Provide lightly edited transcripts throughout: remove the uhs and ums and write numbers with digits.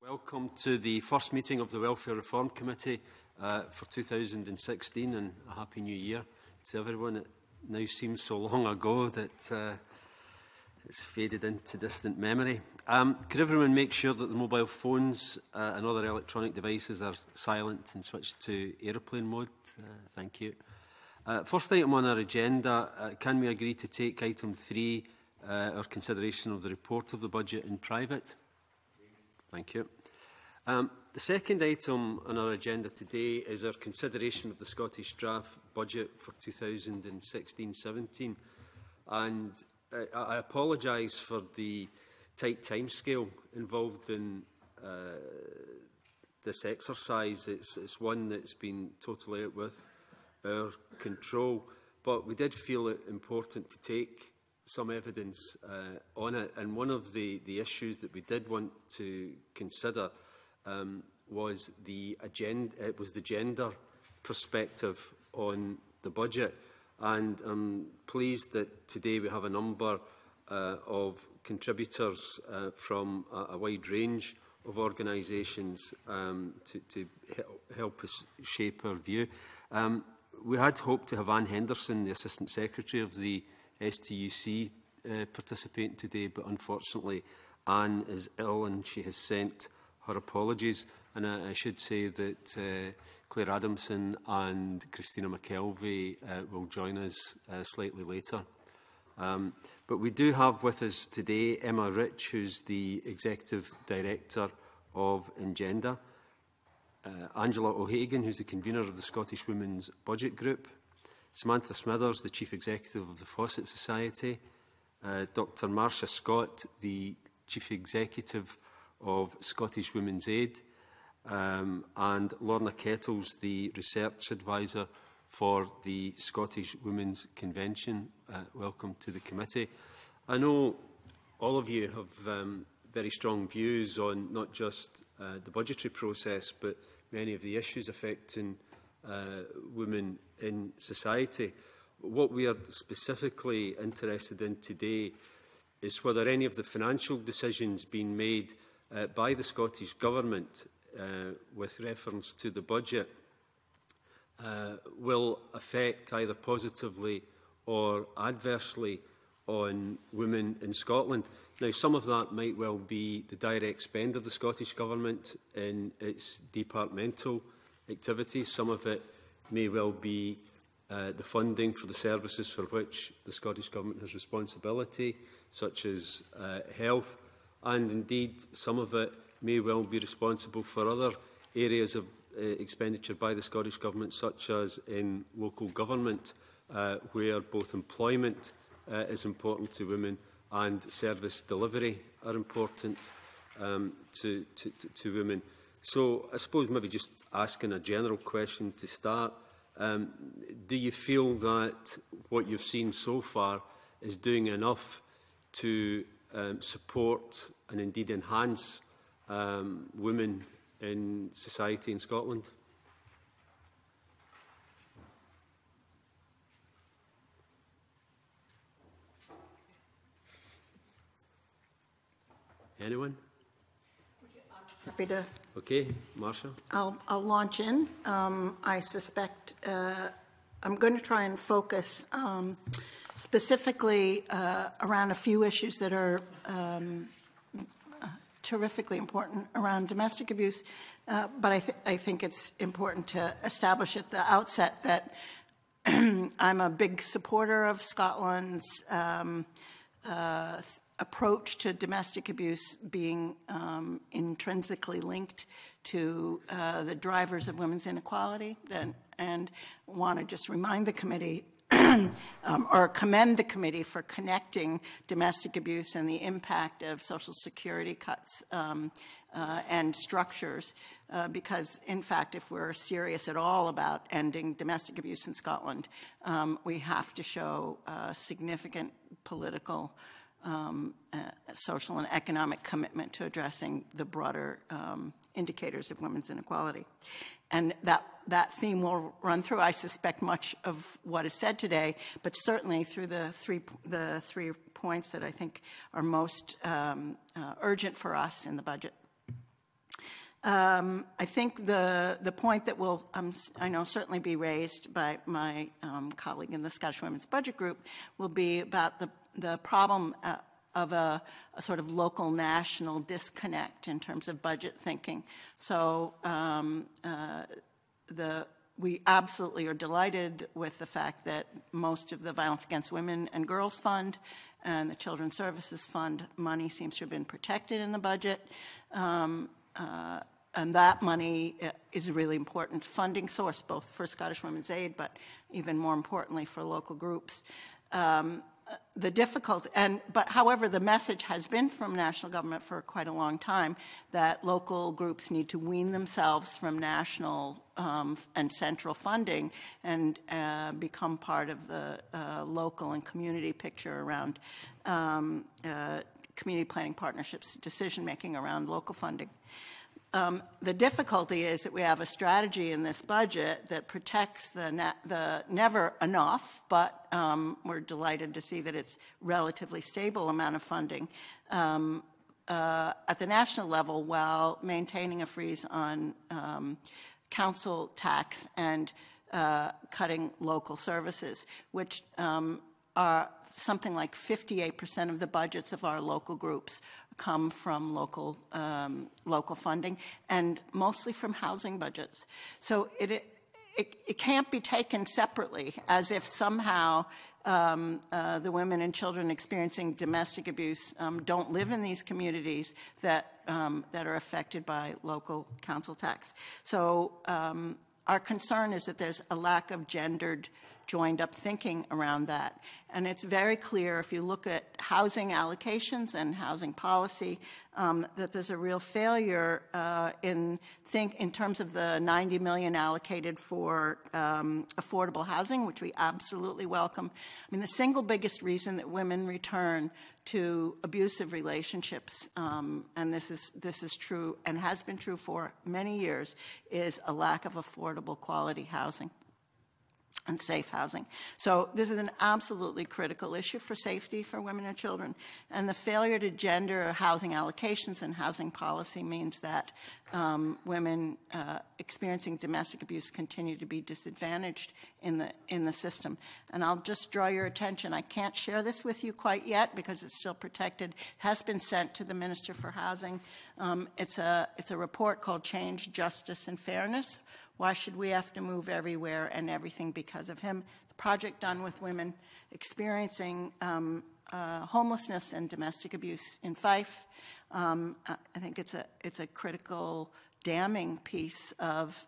Welcome to the first meeting of the Welfare Reform Committee for 2016, and a Happy New Year to everyone. It now seems so long ago that it's faded into distant memory. Could everyone make sure that the mobile phones and other electronic devices are silent and switched to aeroplane mode? Thank you. First item on our agenda, can we agree to take item 3, our consideration of the report of the budget in private? Thank you. The second item on our agenda today is our consideration of the Scottish draft budget for 2016-17. And I apologise for the tight timescale involved in this exercise. It's one that's been totally out with our control, but we did feel it important to take some evidence on it. And one of the issues that we did want to consider was the gender perspective on the budget. And I'm pleased that today we have a number of contributors from a wide range of organisations to help us shape our view. We had hoped to have Anne Henderson, the Assistant Secretary of the STUC, participating today, but unfortunately Anne is ill and she has sent her apologies. And I should say that Claire Adamson and Christina McKelvey will join us slightly later. But we do have with us today Emma Ritch, who's the Executive Director of Engender, Angela O'Hagan, who's the Convener of the Scottish Women's Budget Group, Samantha Smethers, the Chief Executive of the Fawcett Society, Dr Marsha Scott, the Chief Executive of Scottish Women's Aid, and Lorna Kettles, the Research Advisor for the Scottish Women's Convention. Welcome to the committee. I know all of you have very strong views on not just the budgetary process, but many of the issues affecting women in society. What we are specifically interested in today is whether any of the financial decisions being made by the Scottish Government with reference to the budget will affect either positively or adversely on women in Scotland. Now, some of that might well be the direct spend of the Scottish Government in its departmental activities. Some of it may well be the funding for the services for which the Scottish Government has responsibility, such as health, and indeed some of it may well be responsible for other areas of expenditure by the Scottish Government, such as in local government, where both employment is important to women and service delivery are important to women. So I suppose maybe just asking a general question to start, do you feel that what you've seen so far is doing enough to support and indeed enhance women in society in Scotland? Anyone? Happy to. Okay, Marsha. I'll launch in. I suspect I'm going to try and focus specifically around a few issues that are terrifically important around domestic abuse, but I think it's important to establish at the outset that I'm a big supporter of Scotland's approach to domestic abuse being intrinsically linked to the drivers of women's inequality, and want to just remind the committee or commend the committee for connecting domestic abuse and the impact of Social Security cuts and structures, because, in fact, if we're serious at all about ending domestic abuse in Scotland, we have to show significant political, social and economic commitment to addressing the broader indicators of women's inequality. And that theme will run through, I suspect, much of what is said today, but certainly through the three points that I think are most urgent for us in the budget. I think the point that will, I know, certainly be raised by my colleague in the Scottish Women's Budget Group will be about the problem of a sort of local-national disconnect in terms of budget thinking. So we absolutely are delighted with the fact that most of the Violence Against Women and Girls Fund and the Children's Services Fund money seems to have been protected in the budget. And that money is a really important funding source, both for Scottish Women's Aid, but even more importantly for local groups. The difficulty, but however, the message has been from national government for quite a long time that local groups need to wean themselves from national and central funding and become part of the local and community picture around community planning partnerships, decision-making around local funding. The difficulty is that we have a strategy in this budget that protects the never enough, but we're delighted to see that it's relatively stable amount of funding at the national level while maintaining a freeze on council tax and cutting local services, which are something like 58% of the budgets of our local groups come from local funding, and mostly from housing budgets. So it can't be taken separately, as if somehow the women and children experiencing domestic abuse don't live in these communities that are affected by local council tax. So our concern is that there's a lack of gendered joined-up thinking around that. And it's very clear, if you look at housing allocations and housing policy, that there's a real failure in terms of the $90 million allocated for affordable housing, which we absolutely welcome. I mean, the single biggest reason that women return to abusive relationships, and this is true and has been true for many years, is a lack of affordable quality housing and safe housing. So this is an absolutely critical issue for safety for women and children. And the failure to gender housing allocations and housing policy means that women experiencing domestic abuse continue to be disadvantaged in the system. And I'll just draw your attention. I can't share this with you quite yet because it's still protected. It has been sent to the Minister for Housing. It's a report called Change, Justice, and Fairness. Why should we have to move everywhere and everything because of him? The project done with women experiencing homelessness and domestic abuse in Fife. I think it's a critical damning piece of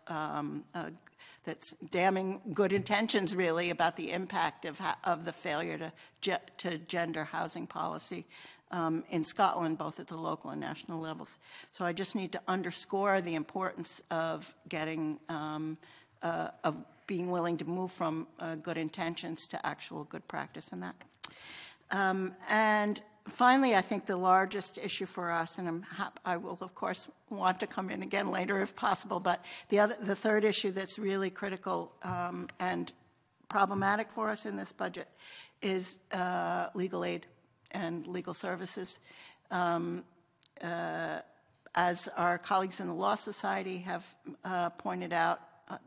that's damning good intentions, really, about the impact of the failure to gender housing policy in Scotland, both at the local and national levels. So I just need to underscore the importance of getting, of being willing to move from good intentions to actual good practice in that. And finally, I think the largest issue for us, and I will, of course, want to come in again later if possible, but the third issue that's really critical and problematic for us in this budget is legal aid and legal services. As our colleagues in the Law Society have pointed out,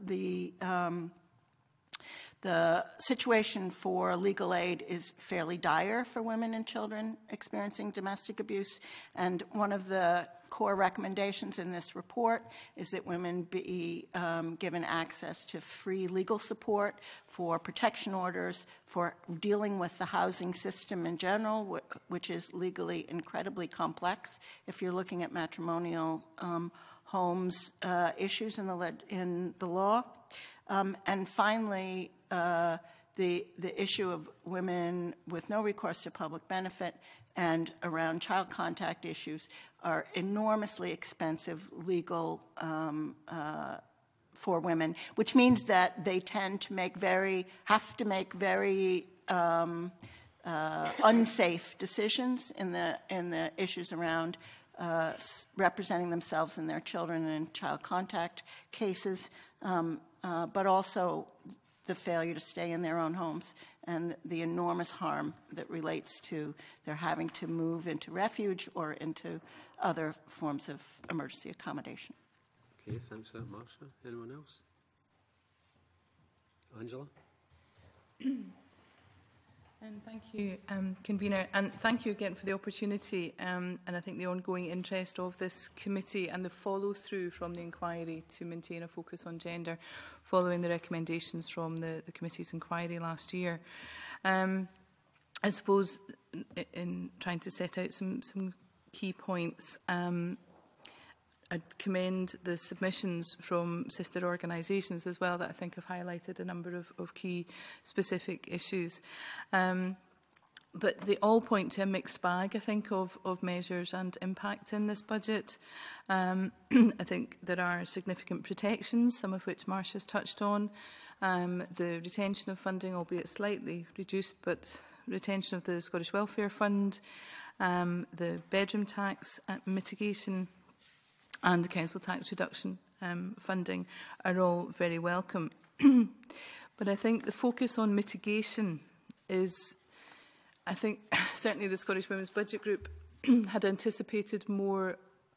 the situation for legal aid is fairly dire for women and children experiencing domestic abuse, and one of the core recommendations in this report is that women be given access to free legal support for protection orders, for dealing with the housing system in general, which is legally incredibly complex. If you're looking at matrimonial homes issues in the law. And finally, the issue of women with no recourse to public benefit and around child contact issues are enormously expensive legal for women, which means that they tend to have to make very unsafe decisions in the issues around representing themselves and their children in child contact cases, but also the failure to stay in their own homes and the enormous harm that relates to their having to move into refuge or into other forms of emergency accommodation. Okay, thanks for that, Marsha. Anyone else? Angela? And thank you, Convener, and thank you again for the opportunity and I think the ongoing interest of this committee and the follow-through from the inquiry to maintain a focus on gender following the recommendations from the committee's inquiry last year. I suppose in trying to set out some key points, I'd commend the submissions from sister organisations as well that I think have highlighted a number of key specific issues. But they all point to a mixed bag, I think, of measures and impact in this budget. I think there are significant protections, some of which Marsha's touched on. The retention of funding, albeit slightly reduced, but retention of the Scottish Welfare Fund, the bedroom tax mitigation, and the council tax reduction funding are all very welcome. But I think the focus on mitigation is, I think certainly the Scottish Women's Budget Group had anticipated more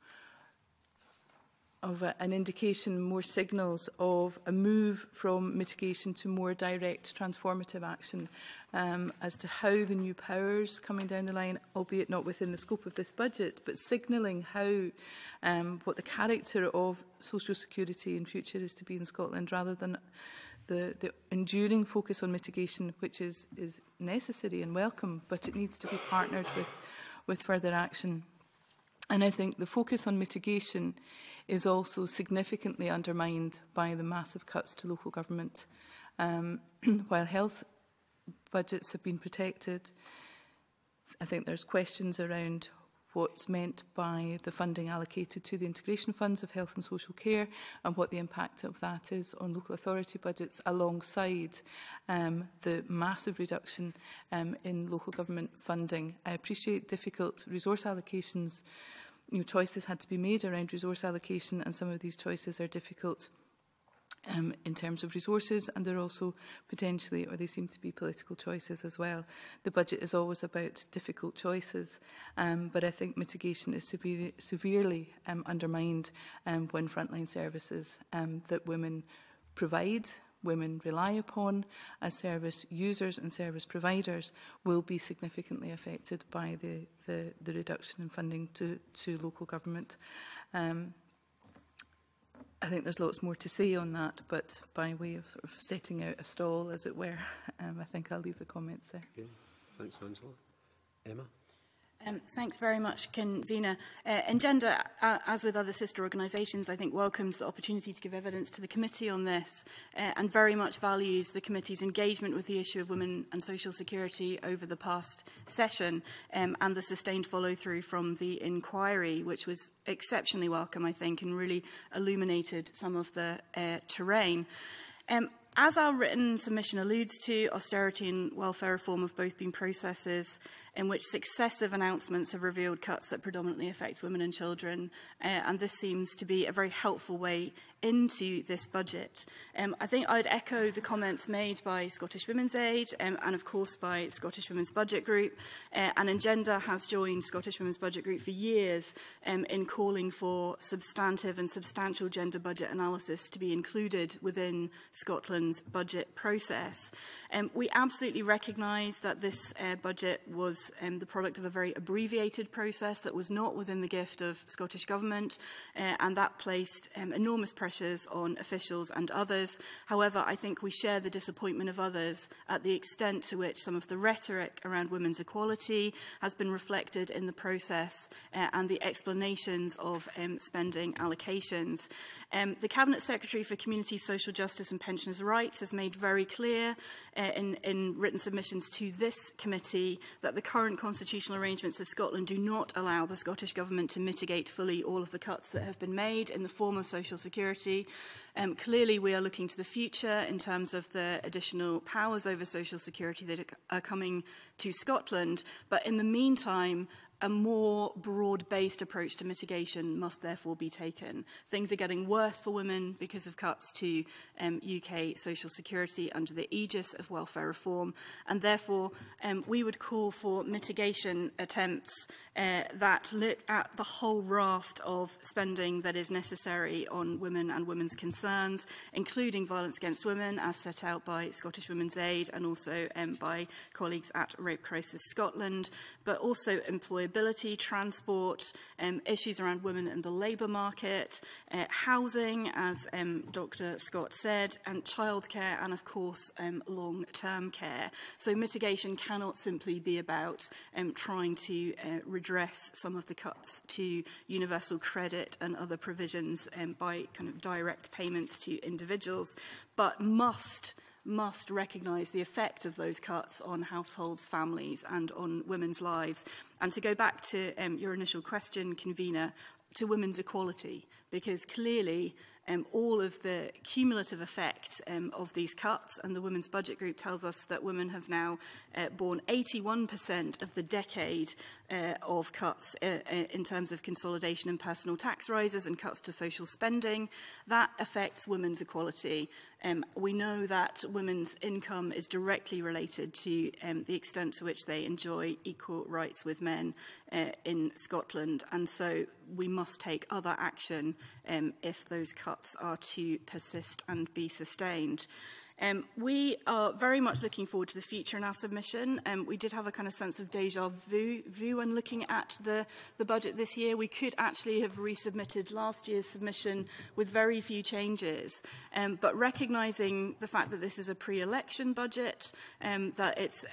of an indication, more signals of a move from mitigation to more direct transformative action as to how the new powers coming down the line, albeit not within the scope of this budget, but signalling how what the character of social security in future is to be in Scotland, rather than the enduring focus on mitigation, which is necessary and welcome, but it needs to be partnered with further action. And I think the focus on mitigation is also significantly undermined by the massive cuts to local government. While health budgets have been protected, I think there's questions around what's meant by the funding allocated to the integration funds of health and social care and what the impact of that is on local authority budgets, alongside the massive reduction in local government funding. I appreciate difficult resource allocations. Choices had to be made around resource allocation, and some of these choices are difficult in terms of resources, and they're also potentially, or they seem to be, political choices as well. The budget is always about difficult choices, but I think mitigation is severely undermined when frontline services that women provide, women rely upon as service users and service providers, will be significantly affected by the reduction in funding to local government. I think there's lots more to say on that, but by way of sort of setting out a stall, as it were, I think I'll leave the comments there. Okay. Thanks, Angela. Emma? Thanks very much, Convener. Engender, as with other sister organisations, I think welcomes the opportunity to give evidence to the committee on this and very much values the committee's engagement with the issue of women and social security over the past session and the sustained follow-through from the inquiry, which was exceptionally welcome, I think, and really illuminated some of the terrain. As our written submission alludes to, austerity and welfare reform have both been processes in which successive announcements have revealed cuts that predominantly affect women and children, and this seems to be a very helpful way into this budget. I think I'd echo the comments made by Scottish Women's Aid and of course by Scottish Women's Budget Group, and Engender has joined Scottish Women's Budget Group for years in calling for substantive and substantial gender budget analysis to be included within Scotland's budget process. We absolutely recognise that this budget was the product of a very abbreviated process that was not within the gift of Scottish Government, and that placed enormous pressures on officials and others. However, I think we share the disappointment of others at the extent to which some of the rhetoric around women's equality has been reflected in the process and the explanations of spending allocations. The Cabinet Secretary for Community, Social Justice and Pensioners' Rights has made very clear in written submissions to this committee that the current constitutional arrangements of Scotland do not allow the Scottish Government to mitigate fully all of the cuts that have been made in the form of social security. Clearly, we are looking to the future in terms of the additional powers over social security that are coming to Scotland. But in the meantime, a more broad-based approach to mitigation must therefore be taken. Things are getting worse for women because of cuts to UK social security under the aegis of welfare reform, and therefore we would call for mitigation attempts that look at the whole raft of spending that is necessary on women and women's concerns, including violence against women, as set out by Scottish Women's Aid and also by colleagues at Rape Crisis Scotland, but also employability, transport, issues around women in the labour market, housing, as Dr. Scott said, and childcare, and of course long-term care. So mitigation cannot simply be about trying to redress some of the cuts to universal credit and other provisions by kind of direct payments to individuals, but must recognise the effect of those cuts on households, families and on women's lives. And to go back to your initial question, Convener, to women's equality, because clearly all of the cumulative effect of these cuts, and the Women's Budget Group tells us that women have now borne 81% of the decade of cuts in terms of consolidation and personal tax rises and cuts to social spending. That affects women's equality. We know that women's income is directly related to the extent to which they enjoy equal rights with men in Scotland, and so we must take other action if those cuts are to persist and be sustained. We are very much looking forward to the future in our submission. We did have a kind of sense of déjà vu when looking at the budget this year. We could actually have resubmitted last year's submission with very few changes. But recognising the fact that this is a pre-election budget, that it's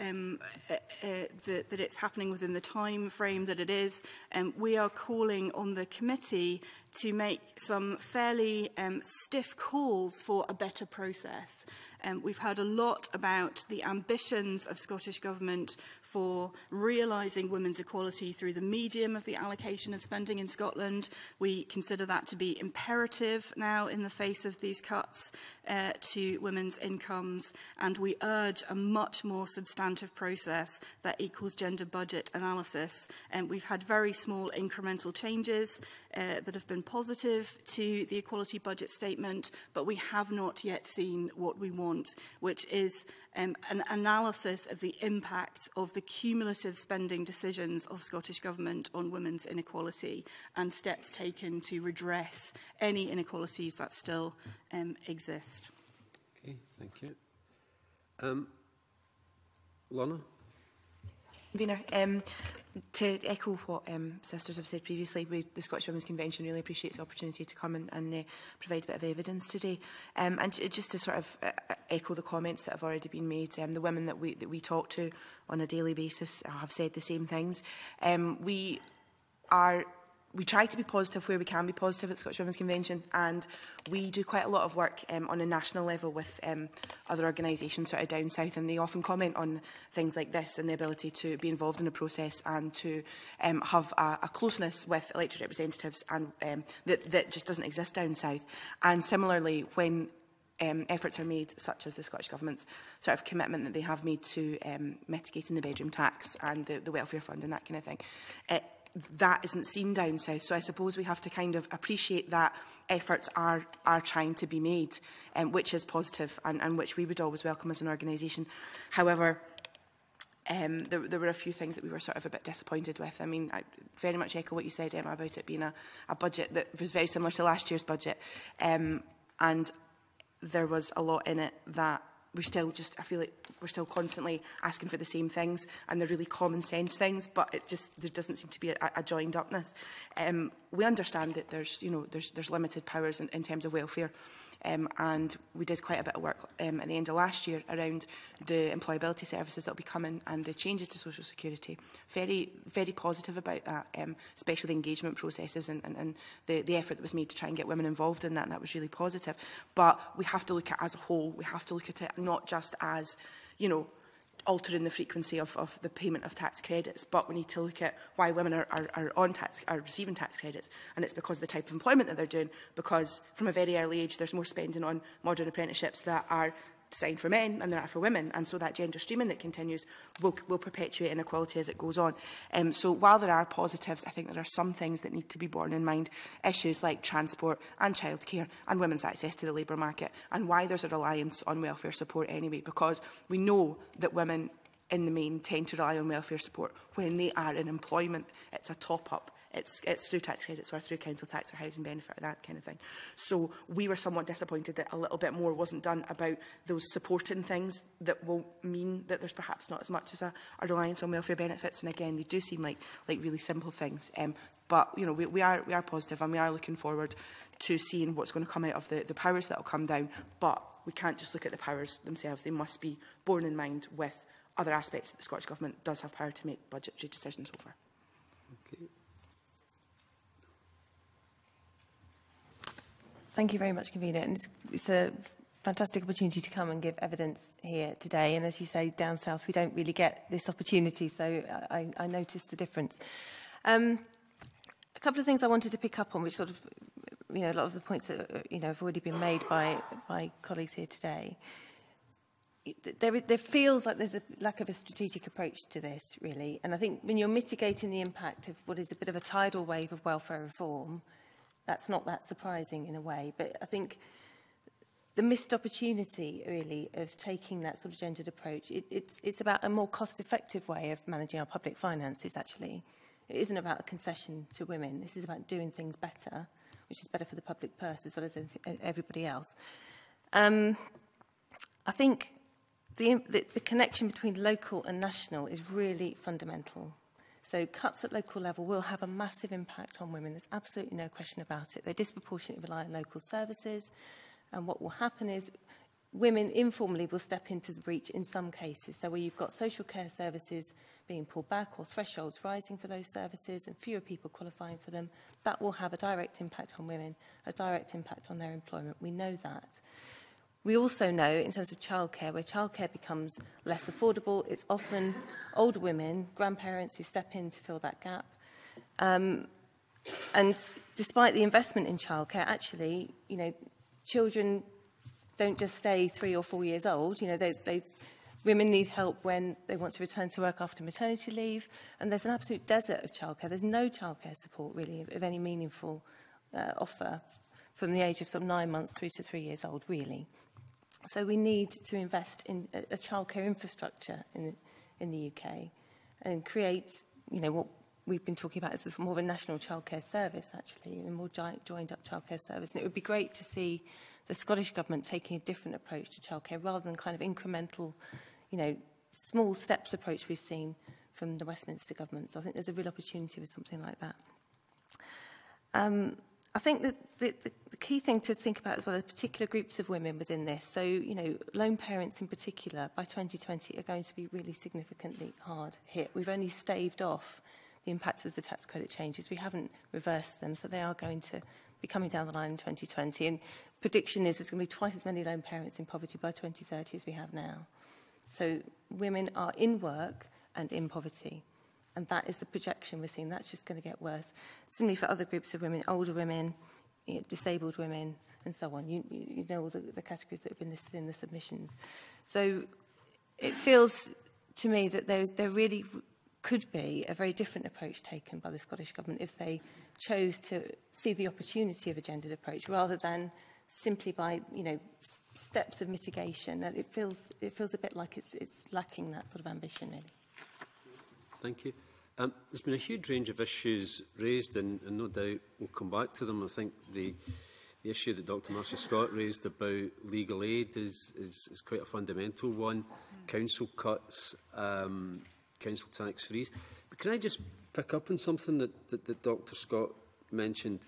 happening within the time frame that it is, we are calling on the committee to make some fairly stiff calls for a better process. We've heard a lot about the ambitions of Scottish Government for realising women's equality through the medium of the allocation of spending in Scotland. We consider that to be imperative now in the face of these cuts to women's incomes, and we urge a much more substantive process that equals gender budget analysis. We've had very small incremental changes that have been positive to the equality budget statement, but we have not yet seen what we want, which is an analysis of the impact of the cumulative spending decisions of Scottish Government on women's inequality and steps taken to redress any inequalities that still exist. Okay, thank you. Lorna? Convener, to echo what sisters have said previously, the Scottish Women's Convention really appreciates the opportunity to come and provide a bit of evidence today. And just to sort of echo the comments that have already been made, the women that we talk to on a daily basis have said the same things. We try to be positive where we can be positive at the Scottish Women's Convention, and we do quite a lot of work on a national level with other organisations sort of down south, and they often comment on things like this and the ability to be involved in a process and to have a closeness with elected representatives and that just doesn't exist down south. And similarly, when efforts are made, such as the Scottish Government's sort of commitment that they have made to mitigating the bedroom tax and the welfare fund and that kind of thing, that isn't seen down south. So I suppose we have to kind of appreciate that efforts are trying to be made, which is positive and which we would always welcome as an organisation. However, there were a few things that we were sort of a bit disappointed with. I mean, I very much echo what you said, Emma, about it being a budget that was very similar to last year's budget. And there was a lot in it that we still I feel like we're still constantly asking for the same things, and they're really common sense things, but there doesn't seem to be a joined upness. We understand that there's limited powers in terms of welfare, and we did quite a bit of work at the end of last year around the employability services that will be coming and the changes to social security. Very, very positive about that, especially the engagement processes and the effort that was made to try and get women involved in that, and that was really positive. But we have to look at it as a whole. We have to look at it not just as, altering the frequency of the payment of tax credits, but we need to look at why women are receiving tax credits, and it's because of the type of employment that they're doing, because from a very early age there's more spending on modern apprenticeships that are designed for men and there are for women, and so that gender streaming that continues will perpetuate inequality as it goes on. So while there are positives, I think there are some things that need to be borne in mind, issues like transport and childcare and women's access to the labour market, and why there's a reliance on welfare support anyway, because we know that women in the main tend to rely on welfare support when they are in employment. It's a top-up. It's through tax credits or through council tax or housing benefit or that kind of thing. So we were somewhat disappointed that a little bit more wasn't done about those supporting things that will mean that there's perhaps not as much as a reliance on welfare benefits. And again, they do seem like really simple things. But you know, we are positive, and we are looking forward to seeing what's going to come out of the powers that will come down. But we can't just look at the powers themselves. They must be borne in mind with other aspects that the Scottish Government does have power to make budgetary decisions over. Okay. Thank you very much, Convener. And it's a fantastic opportunity to come and give evidence here today. And as you say, down south, we don't really get this opportunity, so I noticed the difference. A couple of things I wanted to pick up on, which sort of, you know, a lot of the points that, you know, have already been made by colleagues here today. There feels like there's a lack of a strategic approach to this, really. And I think when you're mitigating the impact of what is a bit of a tidal wave of welfare reform, that's not that surprising in a way. But I think the missed opportunity, really, of taking that sort of gendered approach, it's about a more cost-effective way of managing our public finances, actually. It isn't about a concession to women. This is about doing things better, which is better for the public purse as well as everybody else. I think the connection between local and national is really fundamental. So cuts at local level will have a massive impact on women. There's absolutely no question about it. They disproportionately rely on local services. And what will happen is women informally will step into the breach in some cases. So where you've got social care services being pulled back or thresholds rising for those services and fewer people qualifying for them, that will have a direct impact on women, a direct impact on their employment. We know that. We also know, in terms of childcare, where childcare becomes less affordable, it's often older women, grandparents who step in to fill that gap. And despite the investment in childcare, actually, you know, children don't just stay 3 or 4 years old. You know, women need help when they want to return to work after maternity leave, and there's an absolute desert of childcare. There's no childcare support, really, of any meaningful offer from the age of sort of 9 months through to 3 years old, really. So we need to invest in a childcare infrastructure in the UK and create, you know, what we've been talking about is more of a national childcare service, actually, a more joined-up childcare service. And it would be great to see the Scottish Government taking a different approach to childcare rather than kind of incremental, you know, small steps approach we've seen from the Westminster Government. So I think there's a real opportunity with something like that. I think that the key thing to think about as well are particular groups of women within this. So, you know, lone parents in particular, by 2020, are going to be really significantly hard hit. We've only staved off the impact of the tax credit changes. We haven't reversed them, so they are going to be coming down the line in 2020. And prediction is there's going to be twice as many lone parents in poverty by 2030 as we have now. So women are in work and in poverty. And that is the projection we're seeing. That's just going to get worse. Similarly for other groups of women, older women, you know, disabled women, and so on. You know all the categories that have been listed in the submissions. So it feels to me that there really could be a very different approach taken by the Scottish Government if they chose to see the opportunity of a gendered approach rather than simply by, you know, steps of mitigation. That it feels a bit like it's lacking that sort of ambition, really. Thank you. There's been a huge range of issues raised, and no doubt we'll come back to them. I think the issue that Dr Marsha Scott raised about legal aid is quite a fundamental one. Council cuts, council tax freeze. But can I just pick up on something that Dr Scott mentioned?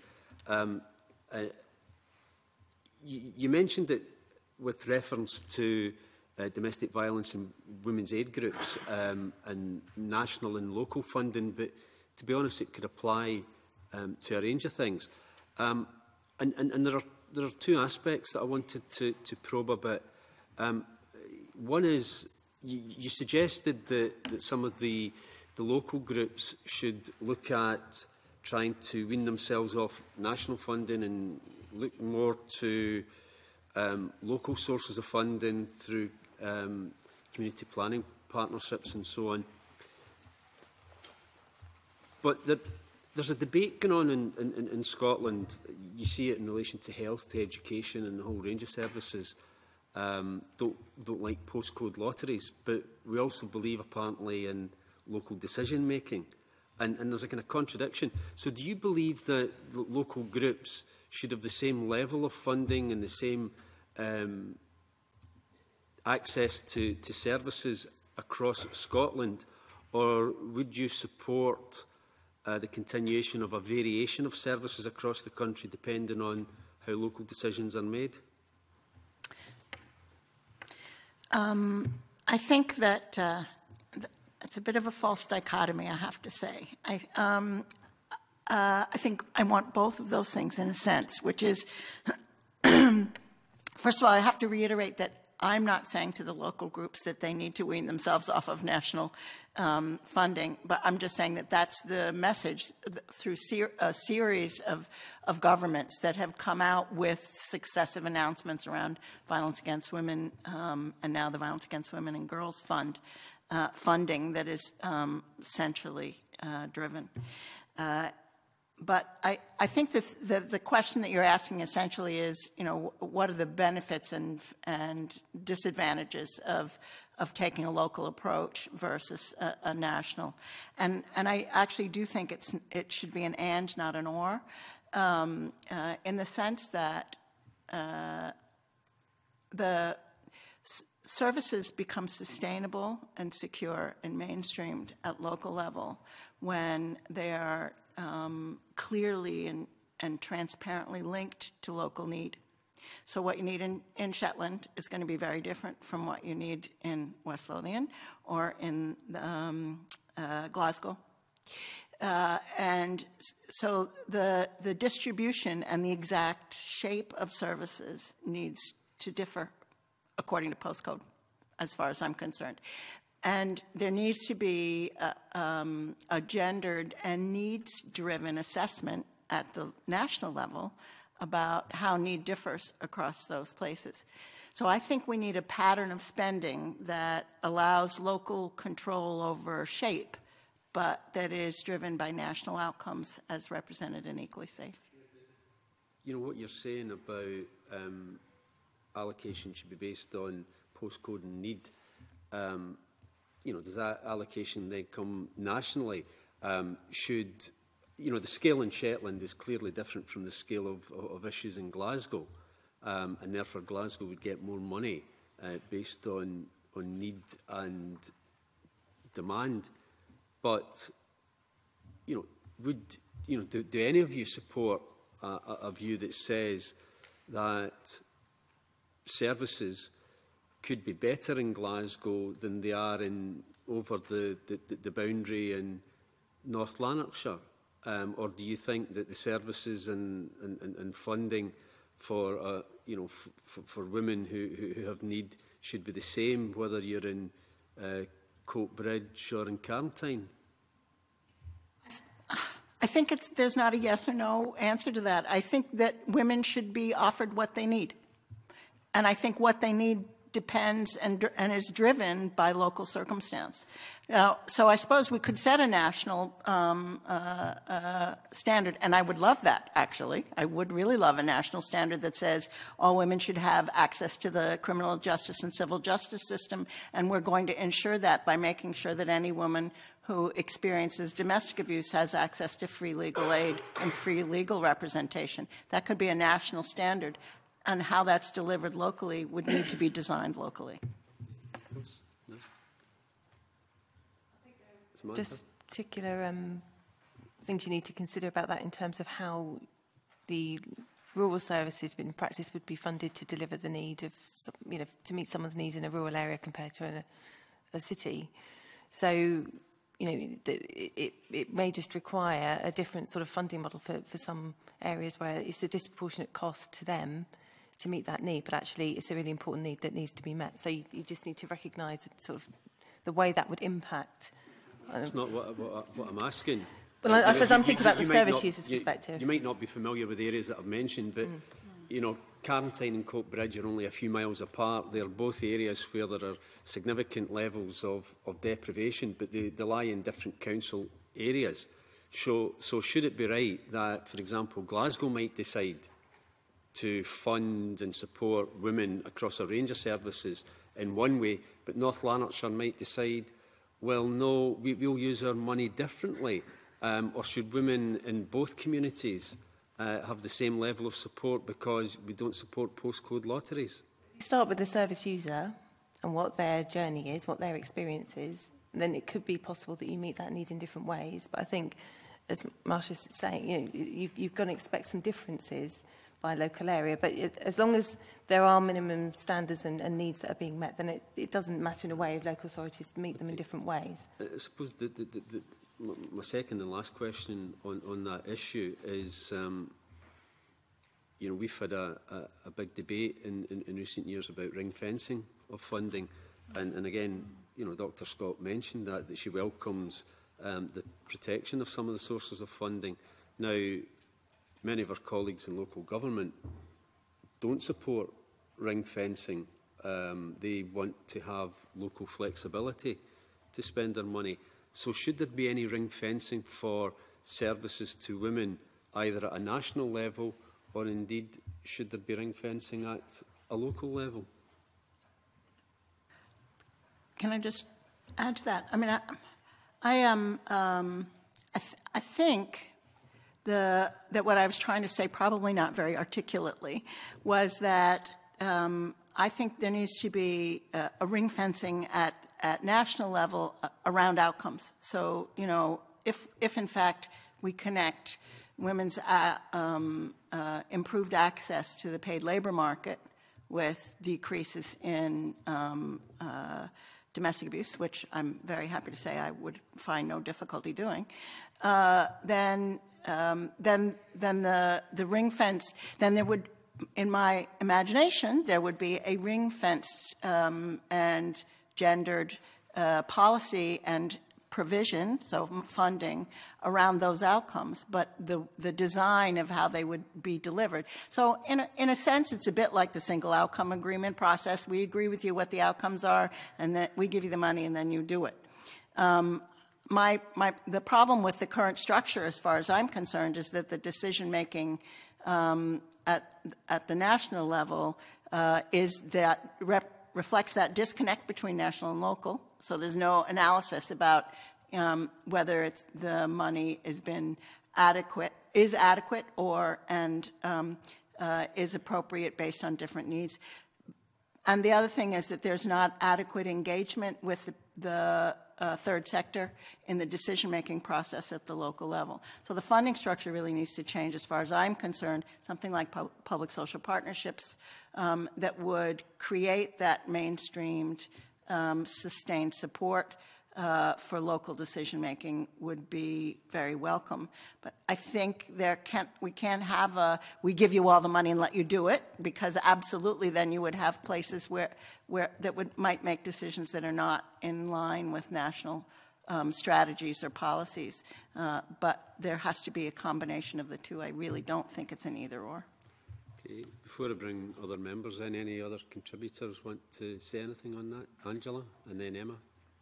You mentioned that with reference to domestic violence and women's aid groups and national and local funding, but to be honest, it could apply to a range of things. And there are two aspects that I wanted to probe a bit. One is you suggested that some of the local groups should look at trying to wean themselves off national funding and look more to local sources of funding through community planning partnerships and so on. But there's a debate going on in Scotland. You see it in relation to health, to education and a whole range of services. Don't like postcode lotteries, but we also believe apparently in local decision making. And there's a kind of contradiction. So do you believe that local groups should have the same level of funding and the same access to services across Scotland, or would you support the continuation of a variation of services across the country depending on how local decisions are made? I think that it's a bit of a false dichotomy, I have to say. I think I want both of those things in a sense, which is, first of all, I have to reiterate that I'm not saying to the local groups that they need to wean themselves off of national funding, but I'm just saying that that's the message through a series of governments that have come out with successive announcements around violence against women, and now the Violence Against Women and Girls Fund funding that is centrally driven. But I think the question that you're asking essentially is, you know, what are the benefits and disadvantages of taking a local approach versus a national? And I actually do think it should be an and, not an or, in the sense that the services become sustainable and secure and mainstreamed at local level when they are clearly and transparently linked to local need. So what you need in Shetland is going to be very different from what you need in West Lothian or in Glasgow. And so the distribution and the exact shape of services needs to differ according to postcode, as far as I'm concerned. And there needs to be a gendered and needs-driven assessment at the national level about how need differs across those places. So I think we need a pattern of spending that allows local control over shape, but that is driven by national outcomes as represented in Equally Safe. You know, what you're saying about allocation should be based on postcode and need. You know, does that allocation then come nationally? Should, you know, the scale in Shetland is clearly different from the scale of issues in Glasgow, and therefore Glasgow would get more money based on need and demand. But, you know, do any of you support a view that says that services could be better in Glasgow than they are over the boundary in North Lanarkshire? Or do you think that the services and funding for for women who have need should be the same whether you're in Coatbridge or in Carntine? I think there's not a yes or no answer to that. I think that women should be offered what they need. And I think what they need depends and is driven by local circumstance. Now, so I suppose we could set a national standard, and I would love that, actually. I would really love a national standard that says all women should have access to the criminal justice and civil justice system, and we're going to ensure that by making sure that any woman who experiences domestic abuse has access to free legal aid and free legal representation. That could be a national standard. And how that's delivered locally would need to be designed locally. Just particular things you need to consider about that in terms of how the rural services in practice would be funded to deliver the need of, you know, to meet someone's needs in a rural area compared to a city. So, you know, it may just require a different sort of funding model for some areas where it's a disproportionate cost to them to meet that need, but actually it's a really important need that needs to be met. So you just need to recognise sort of the way that would impact. That's not what I'm asking. Well, I suppose I'm thinking about the service user's perspective. You might not be familiar with the areas that I've mentioned, but you know, Carntine and Coatbridge are only a few miles apart. They're both areas where there are significant levels of deprivation, but they lie in different council areas. So should it be right that, for example, Glasgow might decide to fund and support women across a range of services in one way, but North Lanarkshire might decide, well, no, we'll use our money differently? Or should women in both communities have the same level of support because we don't support postcode lotteries? Start with the service user and what their journey is, what their experience is. Then it could be possible that you meet that need in different ways. But I think, as Marsha is saying, you know, you've got to expect some differences by local area. But as long as there are minimum standards and needs that are being met, then it doesn't matter in a way if local authorities meet them in different ways. I suppose my second and last question on that issue is, you know, we've had a big debate in recent years about ring fencing of funding, and again, you know, Dr. Scott mentioned that she welcomes the protection of some of the sources of funding. Now, many of our colleagues in local government don't support ring fencing. They want to have local flexibility to spend their money. So should there be any ring fencing for services to women, either at a national level, or indeed should there be ring fencing at a local level? Can I just add to that? I mean, I think that what I was trying to say, probably not very articulately, was that I think there needs to be a ring fencing at national level around outcomes. So, you know, if in fact we connect women's improved access to the paid labor market with decreases in domestic abuse, which I'm very happy to say I would find no difficulty doing, then the ring fence, then there would, in my imagination, there would be a ring fenced and gendered policy and provision, so funding around those outcomes, but the design of how they would be delivered. So in a sense, it's a bit like the single outcome agreement process. We agree with you what the outcomes are, and then we give you the money, and then you do it. The problem with the current structure, as far as I'm concerned, is that the decision-making at the national level reflects that disconnect between national and local. So there's no analysis about whether the money has been is adequate or is appropriate based on different needs. And the other thing is that there's not adequate engagement with the third sector in the decision-making process at the local level. So the funding structure really needs to change as far as I'm concerned, something like public social partnerships that would create that mainstreamed, sustained support for local decision-making would be very welcome. But I think we can't have we give you all the money and let you do it, because absolutely then you would have places where might make decisions that are not in line with national strategies or policies. But there has to be a combination of the two. I really don't think it's an either-or. Okay. Before I bring other members in, any other contributors want to say anything on that? Angela, and then Emma.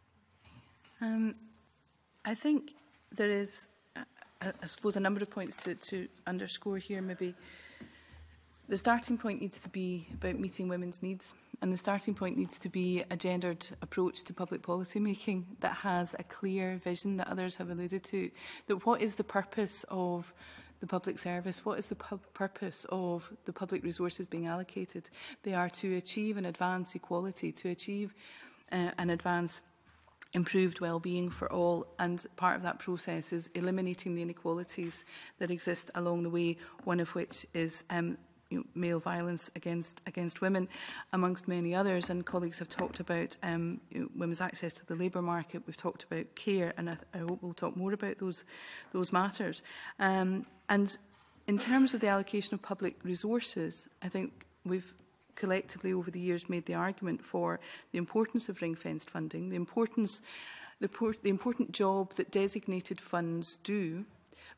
I think there is, I suppose, a number of points to underscore here. Maybe the starting point needs to be about meeting women's needs, and the starting point needs to be a gendered approach to public policy making that has a clear vision that others have alluded to. That what is the purpose of the public service? What is the purpose of the public resources being allocated? They are to achieve and advance equality, to achieve and advance improved well-being for all, and part of that process is eliminating the inequalities that exist along the way, one of which is male violence against women, amongst many others. And colleagues have talked about women's access to the labour market. We've talked about care, and I hope we'll talk more about those matters. And in terms of the allocation of public resources, I think we've collectively over the years made the argument for the importance of ring-fenced funding, the important job that designated funds do,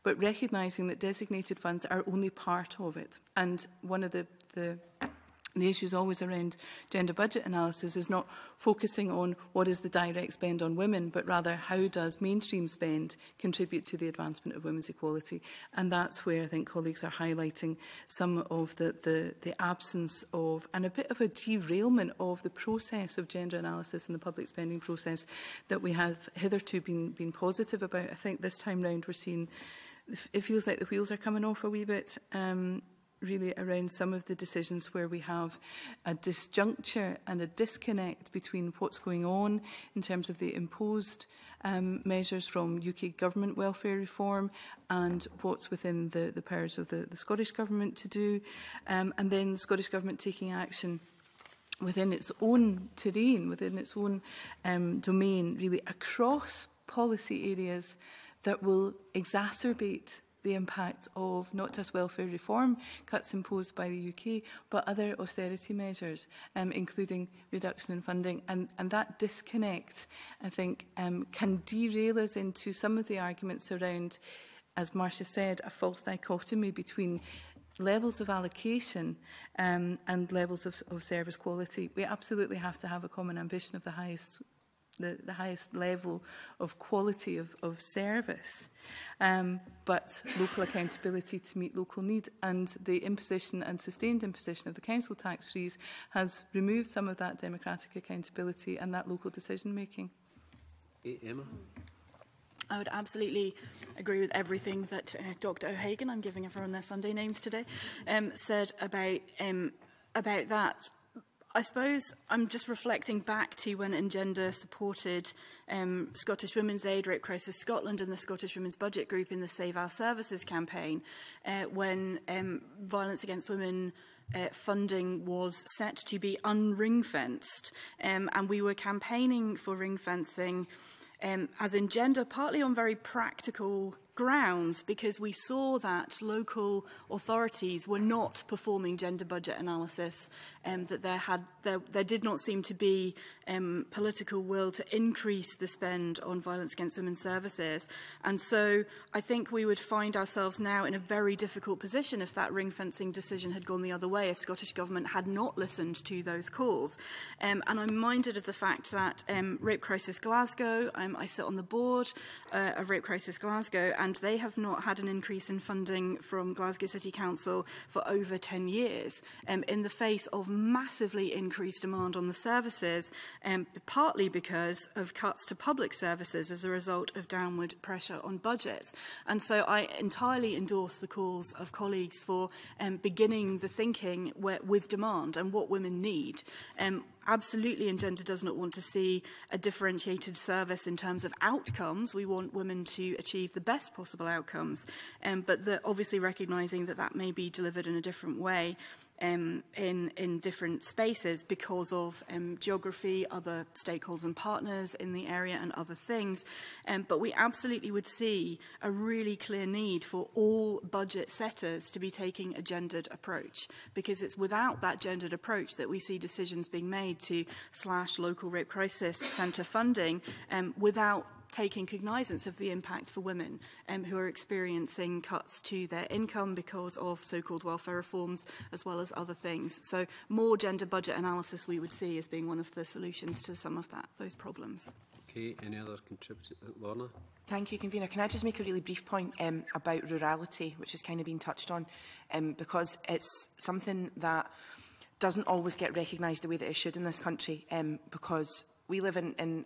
but recognising that designated funds are only part of it. And one of the issues always around gender budget analysis is not focusing on what is the direct spend on women, but rather how does mainstream spend contribute to the advancement of women's equality. And that's where I think colleagues are highlighting some of the absence of, and a bit of a derailment of the process of gender analysis in the public spending process that we have hitherto been positive about. I think this time round we're seeing, it feels like the wheels are coming off a wee bit, really around some of the decisions where we have a disjuncture and a disconnect between what's going on in terms of the imposed measures from UK government welfare reform and what's within the powers of the Scottish Government to do, and then the Scottish Government taking action within its own terrain, within its own domain, really across policy areas that will exacerbate the impact of not just welfare reform cuts imposed by the UK, but other austerity measures, including reduction in funding. And that disconnect, I think, can derail us into some of the arguments around, as Marsha said, a false dichotomy between levels of allocation and levels of service quality. We absolutely have to have a common ambition of the highest level of quality of service, but local accountability to meet local need, and the imposition and sustained imposition of the council tax freeze has removed some of that democratic accountability and that local decision making. Emma? I would absolutely agree with everything that Dr O'Hagan, I'm giving everyone their Sunday names today, said about that. I suppose I'm just reflecting back to when Engender supported Scottish Women's Aid, Rape Crisis Scotland and the Scottish Women's Budget Group in the Save Our Services campaign, when violence against women funding was set to be unring-fenced. And we were campaigning for ring-fencing as Engender, partly on very practical grounds, because we saw that local authorities were not performing gender budget analysis, that there did not seem to be political will to increase the spend on violence against women's services. And so I think we would find ourselves now in a very difficult position if that ring fencing decision had gone the other way, if Scottish Government had not listened to those calls. And I'm minded of the fact that Rape Crisis Glasgow, I sit on the board of Rape Crisis Glasgow, and they have not had an increase in funding from Glasgow City Council for over 10 years, in the face of massively increased demand on the services, partly because of cuts to public services as a result of downward pressure on budgets. And so I entirely endorse the calls of colleagues for beginning the thinking with demand and what women need. Absolutely, Engender does not want to see a differentiated service in terms of outcomes. We want women to achieve the best possible outcomes, but obviously recognising that that may be delivered in a different way in different spaces because of geography, other stakeholders and partners in the area and other things. But we absolutely would see a really clear need for all budget setters to be taking a gendered approach, because it's without that gendered approach that we see decisions being made to slash local rape crisis centre funding without taking cognizance of the impact for women who are experiencing cuts to their income because of so-called welfare reforms, as well as other things. So more gender budget analysis we would see as being one of the solutions to some of those problems. Okay, any other contributors? Lorna? Thank you, Convener. Can I just make a really brief point about rurality, which has kind of been touched on, because it's something that doesn't always get recognised the way that it should in this country, because we live in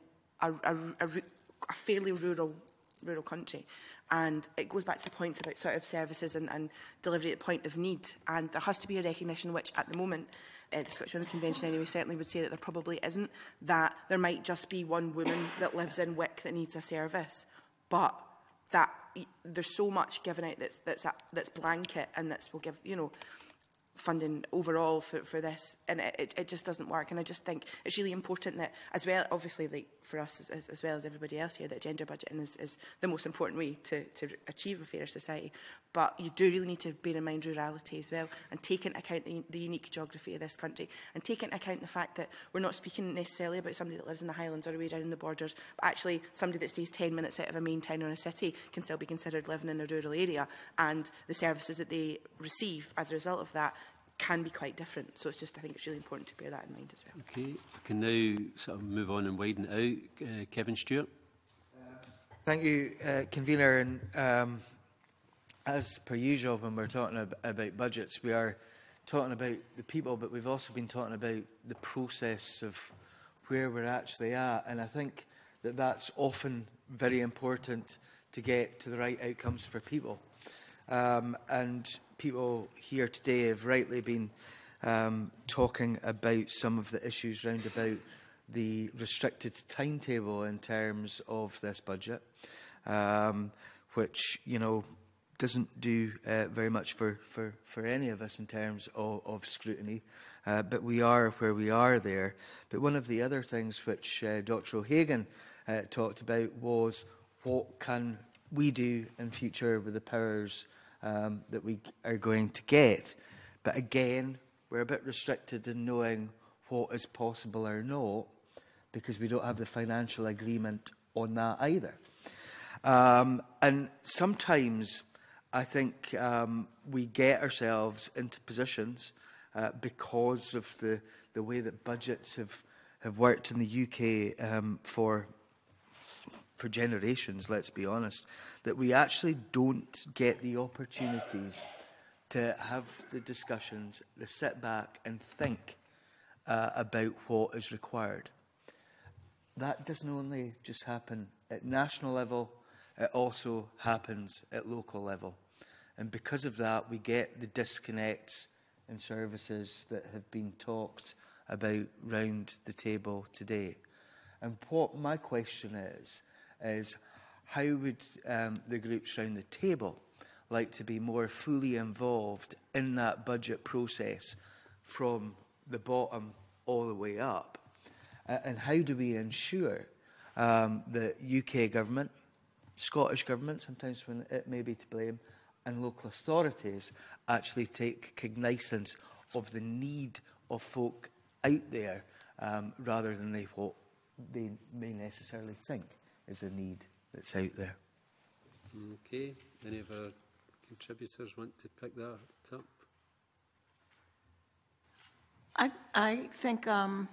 a fairly rural country, and it goes back to the points about sort of services and delivery at the point of need, and there has to be a recognition, which at the moment the Scottish Women's Convention anyway certainly would say that there probably isn't, that there might just be one woman that lives in Wick that needs a service, but that there's so much given out that's blanket, and that's will give, you know, funding overall for this, and it just doesn't work. And I just think it's really important that, as well, obviously, like for us as well as everybody else here, that gender budgeting is the most important way to achieve a fairer society. But you do really need to bear in mind rurality as well, and take into account the unique geography of this country, and take into account the fact that we're not speaking necessarily about somebody that lives in the Highlands or away down the borders, but actually somebody that stays 10 minutes out of a main town or a city can still be considered living in a rural area, and the services that they receive as a result of that can be quite different. So it's just, I think it's really important to bear that in mind as well. Okay, I can now sort of move on and widen it out. Kevin Stewart. Thank you, Convener. And as per usual, when we're talking about budgets, we are talking about the people, but we've also been talking about the process of where we're actually at. And I think that that's often very important to get to the right outcomes for people. And people here today have rightly been talking about some of the issues round about the restricted timetable in terms of this budget, which, you know, doesn't do very much for any of us in terms of scrutiny, but we are where we are there. But one of the other things which Dr. O'Hagan talked about was what can we do in future with the powers that we are going to get. But again, we're a bit restricted in knowing what is possible or not, because we don't have the financial agreement on that either. And sometimes I think we get ourselves into positions because of the way that budgets have worked in the UK for generations, let's be honest, that we actually don't get the opportunities to have the discussions, to sit back and think about what is required. That doesn't only just happen at national level, it also happens at local level. And because of that, we get the disconnects in services that have been talked about round the table today. And what my question is how would the groups round the table like to be more fully involved in that budget process from the bottom all the way up? And how do we ensure the UK government, Scottish government, sometimes when it may be to blame, and local authorities actually take cognizance of the need of folk out there rather than what they may necessarily think is the need that's out there? Okay, any of our contributors want to pick that up? I think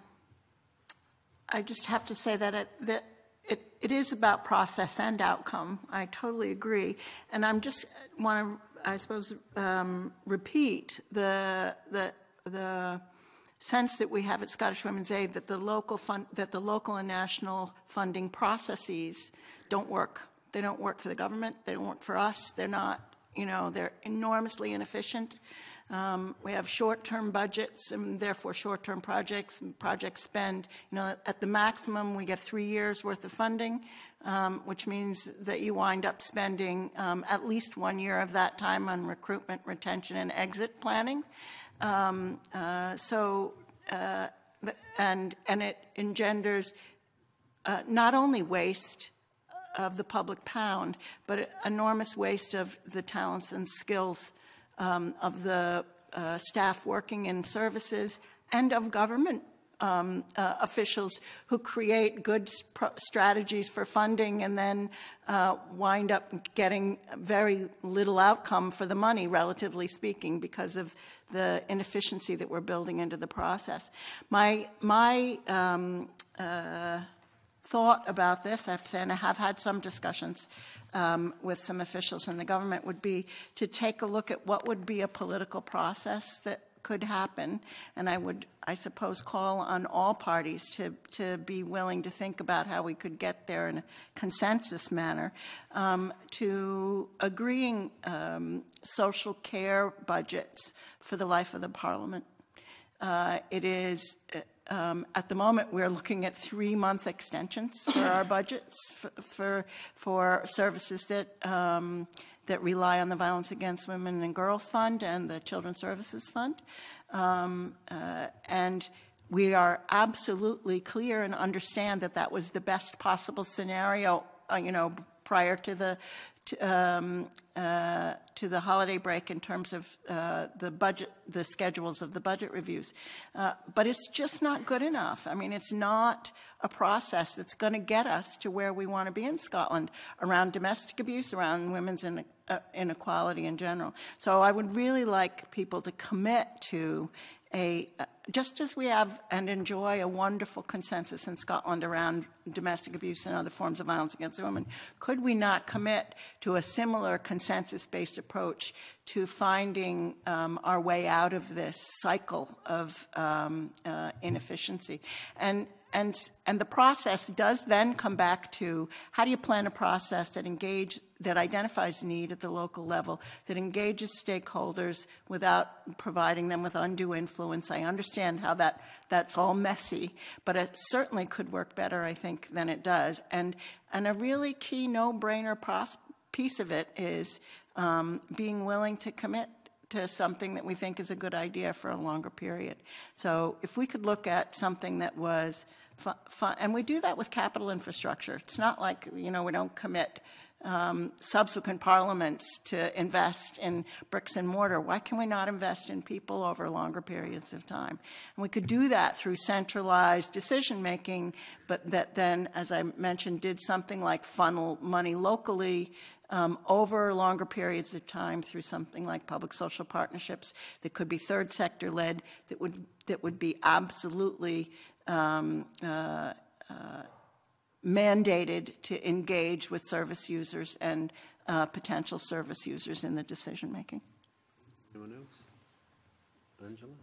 I just have to say that it is about process and outcome. I totally agree, and I'm just want to, I suppose, repeat the sense that we have at Scottish Women's Aid that the local and national funding processes don't work. They don't work for the government. They don't work for us. They're not, you know, they're enormously inefficient. We have short-term budgets and therefore short-term projects. Projects spend, you know, at the maximum we get 3 years worth of funding, which means that you wind up spending at least 1 year of that time on recruitment, retention, and exit planning. And it engenders not only waste of the public pound, but enormous waste of the talents and skills of the staff working in services and of government officials who create good strategies for funding and then wind up getting very little outcome for the money, relatively speaking, because of the inefficiency that we're building into the process. My thought about this, I have to say, and I have had some discussions with some officials in the government, would be to take a look at what would be a political process that could happen. And I would, I suppose, call on all parties to be willing to think about how we could get there in a consensus manner, to agreeing social care budgets for the life of the Parliament. It is at the moment, we're looking at 3-month extensions for our budgets for services that that rely on the Violence Against Women and Girls Fund and the Children's Services Fund. And we are absolutely clear and understand that that was the best possible scenario, prior to the holiday break in terms of the schedules of the budget reviews. But it's just not good enough. I mean, it's not a process that's going to get us to where we want to be in Scotland around domestic abuse, around women's inequality in general. So I would really like people to commit to just as we have and enjoy a wonderful consensus in Scotland around domestic abuse and other forms of violence against women, could we not commit to a similar consensus-based approach to finding our way out of this cycle of inefficiency? And the process does then come back to how do you plan a process that identifies need at the local level, that engages stakeholders without providing them with undue influence. I understand how that's all messy, but it certainly could work better, I think, than it does. And a really key no-brainer piece of it is being willing to commit to something that we think is a good idea for a longer period. So if we could look at something that was fun, and we do that with capital infrastructure. It's not like, we don't commit subsequent parliaments to invest in bricks and mortar. Why can we not invest in people over longer periods of time? And we could do that through centralized decision-making, but that then, as I mentioned, did something like funnel money locally over longer periods of time through something like public social partnerships that could be third sector led, that would be absolutely mandated to engage with service users and potential service users in the decision making. Anyone else? Angela?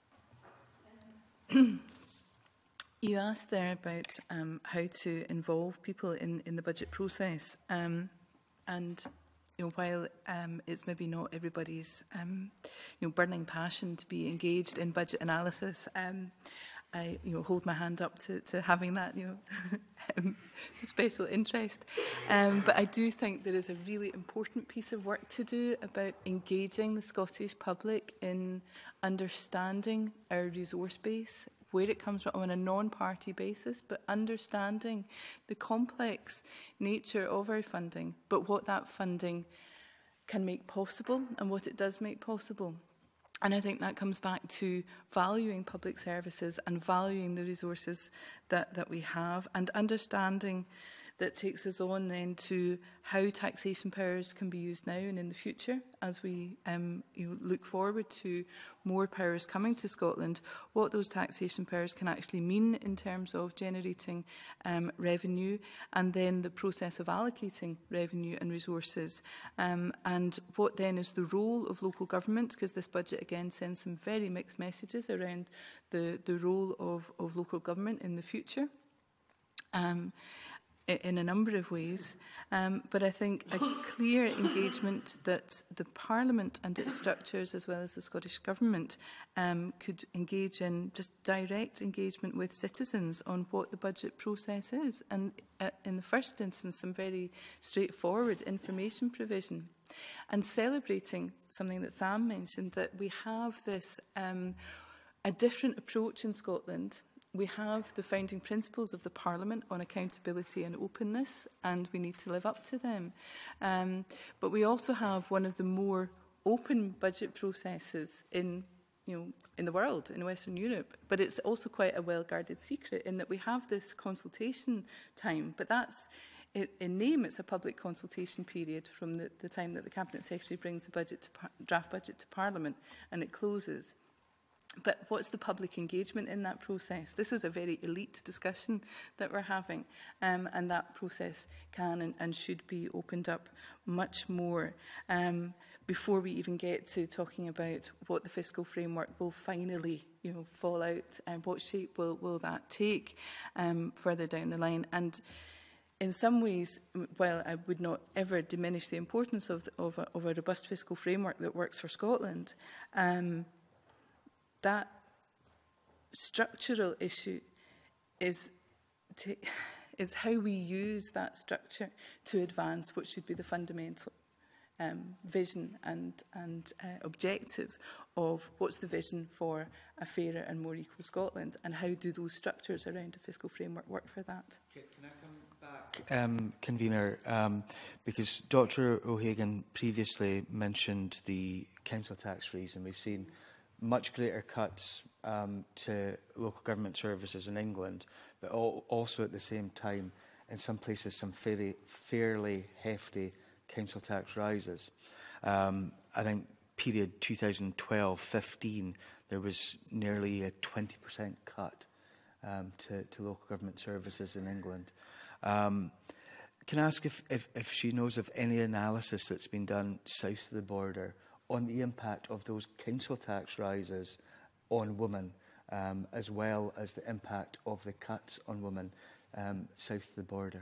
You asked there about how to involve people in the budget process. And while it's maybe not everybody's burning passion to be engaged in budget analysis, I hold my hand up to having that special interest. But I do think there is a really important piece of work to do about engaging the Scottish public in understanding our resource base, where it comes from on a non-party basis, but understanding the complex nature of our funding, but what that funding can make possible and what it does make possible. And I think that comes back to valuing public services and valuing the resources that we have, and understanding that takes us on then to how taxation powers can be used now and in the future as we look forward to more powers coming to Scotland, what those taxation powers can actually mean in terms of generating revenue, and then the process of allocating revenue and resources, and what then is the role of local government, because this budget again sends some very mixed messages around the role of local government in the future. In a number of ways, but I think a clear engagement that the Parliament and its structures, as well as the Scottish Government, could engage in just direct engagement with citizens on what the budget process is, and in the first instance some very straightforward information provision, and celebrating something that Sam mentioned, that we have this a different approach in Scotland. We have the founding principles of the Parliament on accountability and openness, and we need to live up to them. But we also have one of the more open budget processes in the world, in Western Europe. But it's also quite a well-guarded secret in that we have this consultation time. But that's, in name, it's a public consultation period from the time that the Cabinet Secretary brings the draft budget to Parliament, and it closes. But what's the public engagement in that process? This is a very elite discussion that we're having, and that process can and should be opened up much more before we even get to talking about what the fiscal framework will finally fall out, and what shape will that take further down the line. And in some ways, while I would not ever diminish the importance of a robust fiscal framework that works for Scotland, that structural issue is how we use that structure to advance what should be the fundamental vision and objective of what's the vision for a fairer and more equal Scotland, and how do those structures around a fiscal framework work for that? Can I come back, Convener, because Dr O'Hagan previously mentioned the council tax freeze, and we've seen much greater cuts to local government services in England, but also at the same time, in some places, some fairly hefty council tax rises. I think period 2012-15, there was nearly a 20% cut to local government services in England. Can I ask if she knows of any analysis that's been done south of the border on the impact of those council tax rises on women, as well as the impact of the cuts on women south of the border?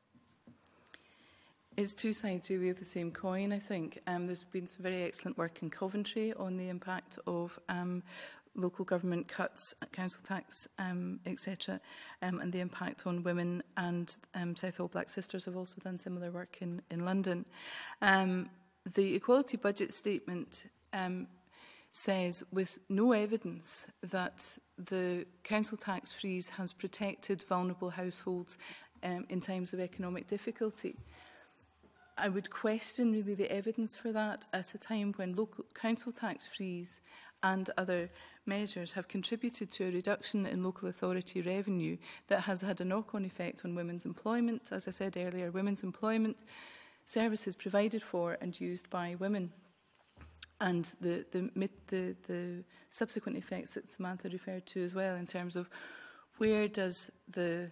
It's two sides really of the same coin, I think. There's been some very excellent work in Coventry on the impact of local government cuts, council tax, etc., and the impact on women, and South All Black Sisters have also done similar work in London. The Equality Budget Statement says, with no evidence, that the council tax freeze has protected vulnerable households in times of economic difficulty. I would question really the evidence for that at a time when local council tax freeze and other measures have contributed to a reduction in local authority revenue that has had a knock-on effect on women's employment. As I said earlier, women's employment, services provided for and used by women, and the subsequent effects that Samantha referred to as well, in terms of where does the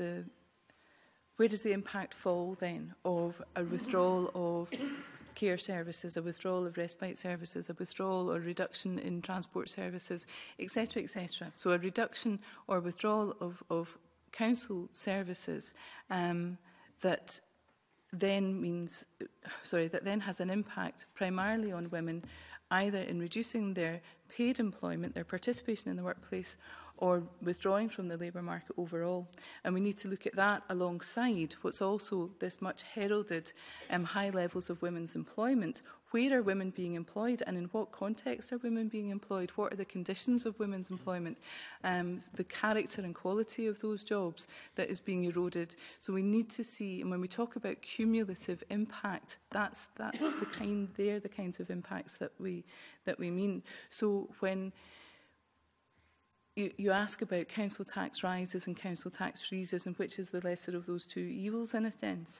impact fall then of a withdrawal of care services, a withdrawal of respite services, a withdrawal or reduction in transport services, etc., etc. So a reduction or withdrawal of council services that then has an impact primarily on women, either in reducing their paid employment, their participation in the workplace, or withdrawing from the labour market overall. And we need to look at that alongside what's also this much heralded high levels of women's employment. Where are women being employed, and in what context are women being employed? What are the conditions of women's employment? The character and quality of those jobs that is being eroded. So we need to see, and when we talk about cumulative impact, that's the kind, they're the kinds of impacts that we mean. So when you ask about council tax rises and council tax freezes, and which is the lesser of those two evils in a sense.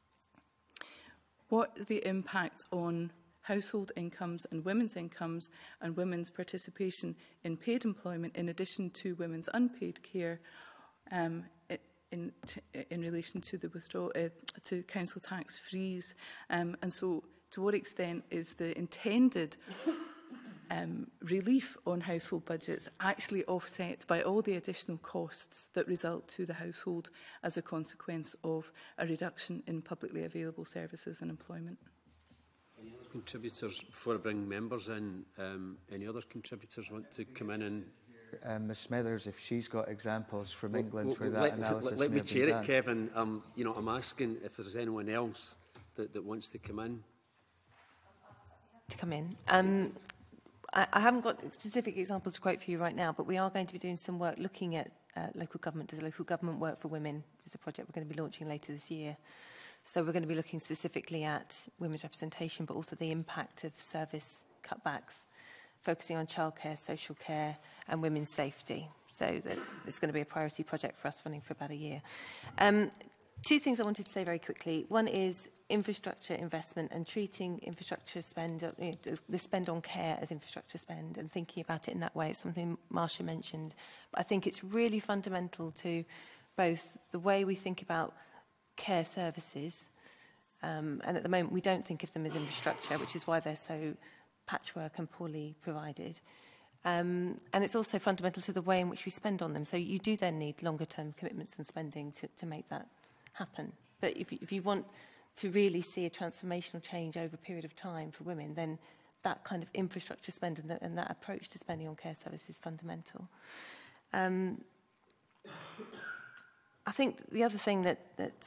What the impact on household incomes and women's participation in paid employment, in addition to women's unpaid care, in relation to the withdrawal to council tax freeze, and so to what extent is the intended relief on household budgets actually offset by all the additional costs that result to the household as a consequence of a reduction in publicly available services and employment? Any other contributors, before I bring members in, any other contributors want to come in and... Ms Smethers, if she's got examples from England where that analysis let may me have chair been it, done. Kevin. I'm asking if there's anyone else that wants to come in. To come in. I haven't got specific examples to quote for you right now, but we are going to be doing some work looking at local government. Does local government work for women? Is a project we're going to be launching later this year. So we're going to be looking specifically at women's representation, but also the impact of service cutbacks, focusing on childcare, social care and women's safety. So it's going to be a priority project for us, running for about a year. Two things I wanted to say very quickly. One is infrastructure investment and treating infrastructure spend, the spend on care as infrastructure spend, and thinking about it in that way. It's something Marsha mentioned. But I think it's really fundamental to both the way we think about care services, and at the moment we don't think of them as infrastructure, which is why they're so patchwork and poorly provided. And it's also fundamental to the way in which we spend on them. So you do then need longer term commitments and spending to make that happen. But if you want to really see a transformational change over a period of time for women, then that kind of infrastructure spend and that approach to spending on care services is fundamental. I think the other thing that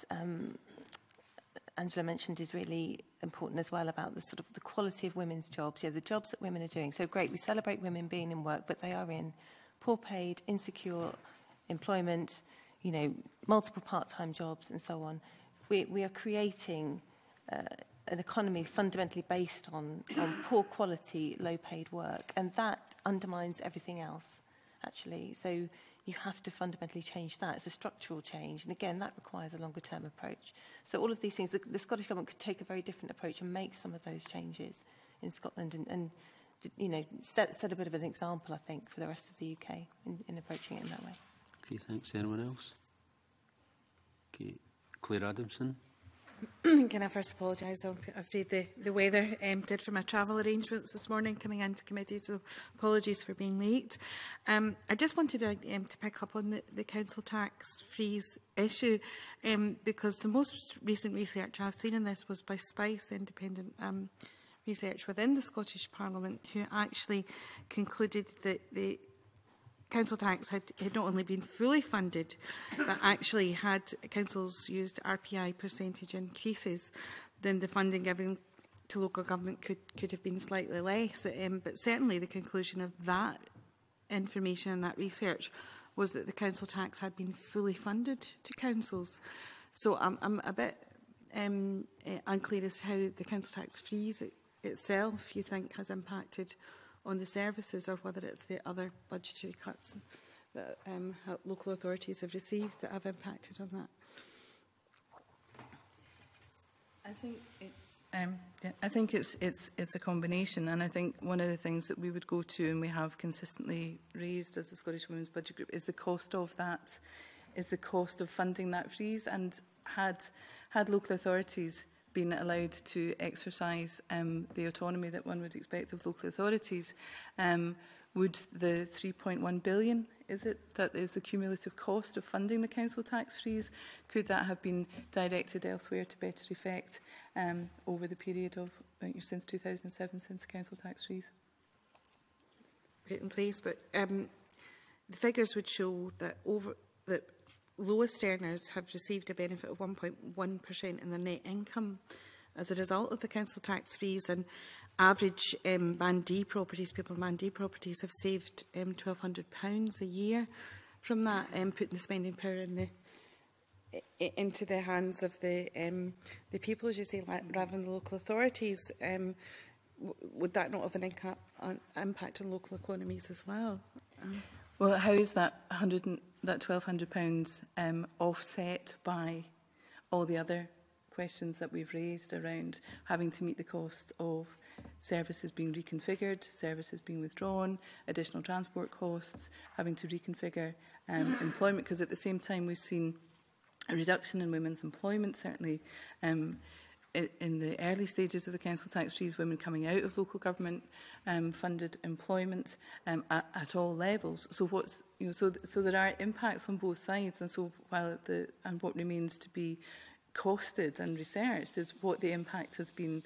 Angela mentioned is really important as well, about the sort of the quality of women's jobs, the jobs that women are doing. So great, we celebrate women being in work, but they are in poor paid, insecure employment, multiple part-time jobs and so on. We are creating an economy fundamentally based on poor quality, low paid work, and that undermines everything else, actually. So you have to fundamentally change that. It's a structural change. And again, that requires a longer term approach. So all of these things, the Scottish Government could take a very different approach and make some of those changes in Scotland and set a bit of an example, I think, for the rest of the UK in approaching it in that way. Okay, thanks. Anyone else? Okay, Claire Adamson. Can I first apologise? I'm afraid the weather did for my travel arrangements this morning coming into committee, so apologies for being late. I just wanted to pick up on the council tax freeze issue, because the most recent research I've seen in this was by SPICE, independent research within the Scottish Parliament, who actually concluded that the council tax had not only been fully funded, but actually had councils used RPI percentage increases, then the funding given to local government could have been slightly less. But certainly the conclusion of that information and that research was that the council tax had been fully funded to councils. So I'm a bit unclear as to how the council tax freeze itself, you think, has impacted on the services, or whether it's the other budgetary cuts that local authorities have received that have impacted on that. I think it's a combination, and I think one of the things that we would go to, and we have consistently raised as the Scottish Women's Budget Group, is the cost of that, is the cost of funding that freeze. And had local authorities been allowed to exercise the autonomy that one would expect of local authorities, would the 3.1 billion, that is the cumulative cost of funding the council tax freeze, could that have been directed elsewhere to better effect over the period of since 2007, since the council tax freeze? Put in place, but the figures would show that lowest earners have received a benefit of 1.1% in their net income as a result of the council tax freeze, and average Band D properties, people in Band D properties, have saved £1,200 a year from that, putting the spending power into the hands of the people, as you say, rather than the local authorities. Would that not have an impact on local economies as well? Well, how is that £1,200 offset by all the other questions that we've raised around having to meet the cost of services being reconfigured, services being withdrawn, additional transport costs, having to reconfigure employment? Because at the same time we've seen a reduction in women's employment, certainly in the early stages of the council tax freeze, women coming out of local government funded employment at all levels. So so there are impacts on both sides, and so and what remains to be costed and researched is what the impact has been.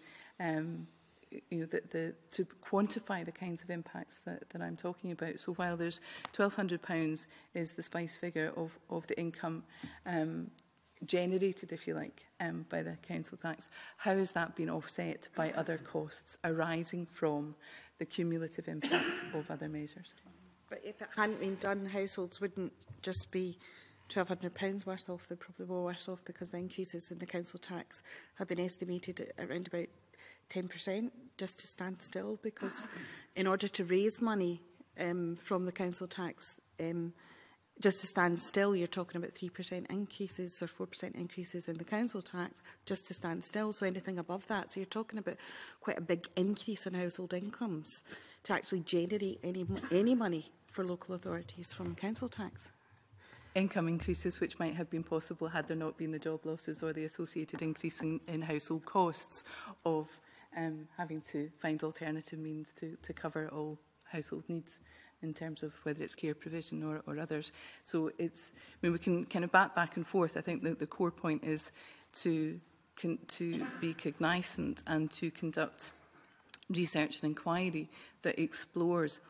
To quantify the kinds of impacts that I'm talking about. So while there's £1,200 is the SPICE figure of the income generated, if you like, by the council tax, how has that been offset by other costs arising from the cumulative impact of other measures? But if it hadn't been done, households wouldn't just be £1,200 worse off, they're probably more worse off, because the increases in the council tax have been estimated at around about 10% just to stand still, because in order to raise money from the council tax, just to stand still, you're talking about 3% increases or 4% increases in the council tax just to stand still. So anything above that, so you're talking about quite a big increase in household incomes to actually generate any money for local authorities from council tax. Income increases which might have been possible had there not been the job losses or the associated increase in household costs of having to find alternative means to cover all household needs in terms of whether it's care provision or others. So we can kind of back and forth. I think that the core point is to be cognizant and to conduct research and inquiry that explores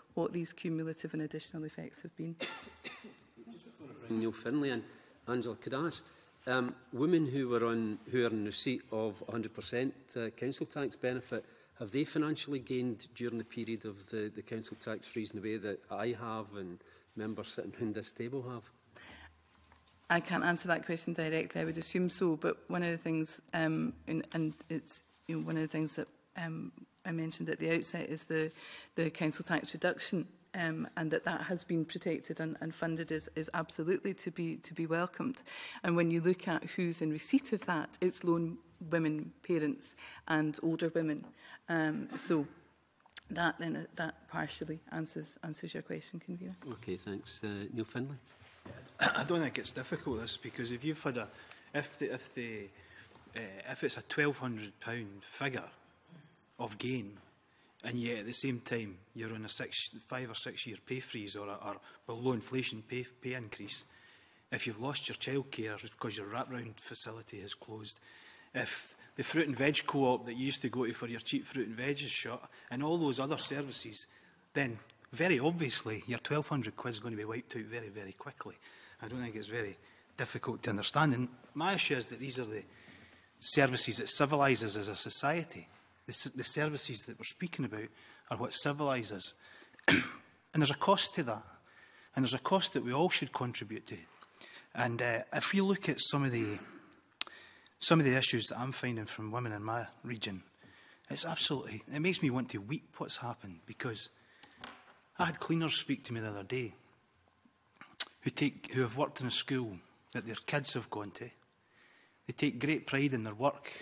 what these cumulative and additional effects have been. Neil Finlay and Angela, could I ask, women who are in receipt of 100% council tax benefit, have they financially gained during the period of the council tax freeze in the way that I have and members sitting around this table have? I can't answer that question directly. I would assume so, but one of the things, and it's one of the things that I mentioned at the outset is the council tax reduction, and that has been protected and funded is absolutely to be welcomed. And when you look at who's in receipt of that, it's lone women, parents, and older women. So that partially answers your question, Convener. Okay, thanks, Neil Finlay. I don't think it's difficult, this, because if you've had if it's a £1,200 figure of gain, and yet at the same time you're on a 5 or 6 year pay freeze or below inflation pay increase, if you've lost your childcare because your wraparound facility is closed, if the fruit and veg co-op that you used to go to for your cheap fruit and veg is shut, and all those other services, then very obviously your £1,200 is going to be wiped out very, very quickly. I don't think it's very difficult to understand. And my issue is that these are the services that civilise us as a society. The services that we're speaking about are what civilise us. And there's a cost to that. And there's a cost that we all should contribute to. And if you look at some of the issues that I'm finding from women in my region, it makes me want to weep what's happened, because I had cleaners speak to me the other day who have worked in a school that their kids have gone to. They take great pride in their work.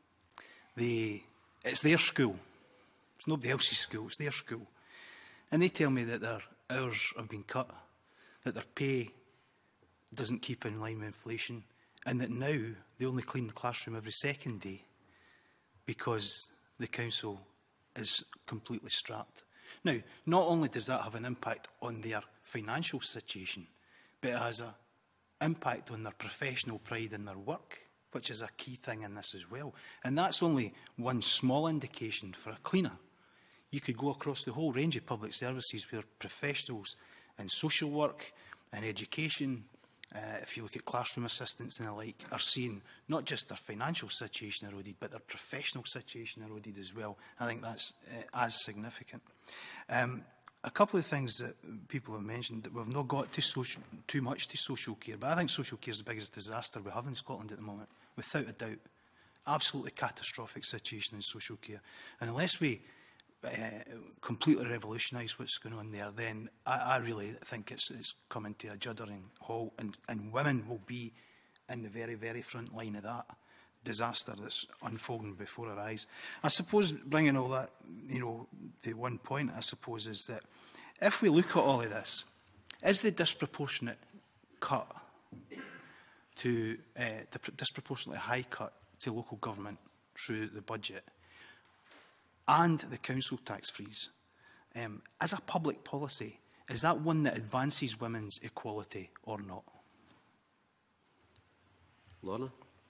It's their school. It's nobody else's school. It's their school. And they tell me that their hours have been cut, that their pay doesn't keep in line with inflation, and that now they only clean the classroom every second day because the council is completely strapped. Now, not only does that have an impact on their financial situation, but it has an impact on their professional pride in their work, which is a key thing in this as well. And that's only one small indication for a cleaner. You could go across the whole range of public services where professionals in social work and education, if you look at classroom assistants and the like, are seeing not just their financial situation eroded, but their professional situation eroded as well. I think that's as significant. A couple of things that people have mentioned, that we've not got too much to social care, but I think social care is the biggest disaster we have in Scotland at the moment, without a doubt. Absolutely catastrophic situation in social care. And unless we completely revolutionise what's going on there, then I really think it's coming to a juddering halt, and women will be in the very, very front line of that disaster that's unfolding before our eyes. I suppose, bringing all that, to one point, I suppose, is that if we look at all of this, is the disproportionate cut to the disproportionately high cut to local government through the budget and the council tax freeze, as a public policy, is that one that advances women's equality or not? Lorna?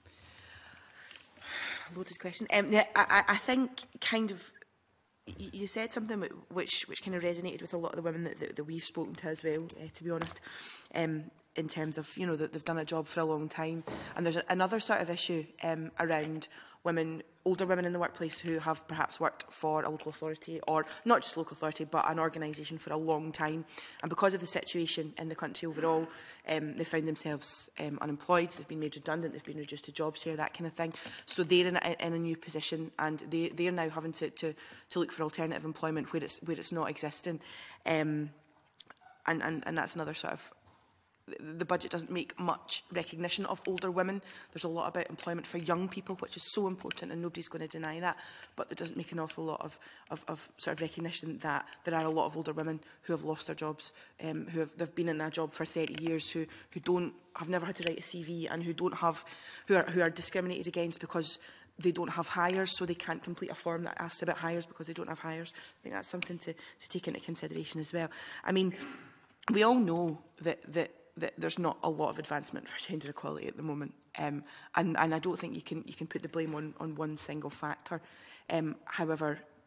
Loaded question. I think kind of you said something which kind of resonated with a lot of the women that we've spoken to as well, to be honest, in terms of, that they've done a job for a long time. And there's another sort of issue around older women in the workplace who have perhaps worked for a local authority, or not just local authority, but an organisation for a long time. And because of the situation in the country overall, they found themselves unemployed, they've been made redundant, they've been reduced to job share, that kind of thing. So they're in a new position, and they're now having to look for alternative employment where it's not existing. And that's another sort of... The budget doesn't make much recognition of older women. There's a lot about employment for young people, which is so important, and nobody's going to deny that. But it doesn't make an awful lot of sort of recognition that there are a lot of older women who have lost their jobs, they've been in a job for 30 years, who have never had to write a CV, and who are discriminated against because they don't have hires, so they can't complete a form that asks about hires because they don't have hires. I think that's something to take into consideration as well. I mean, we all know that there's not a lot of advancement for gender equality at the moment, and I don't think you can put the blame on one single factor. However,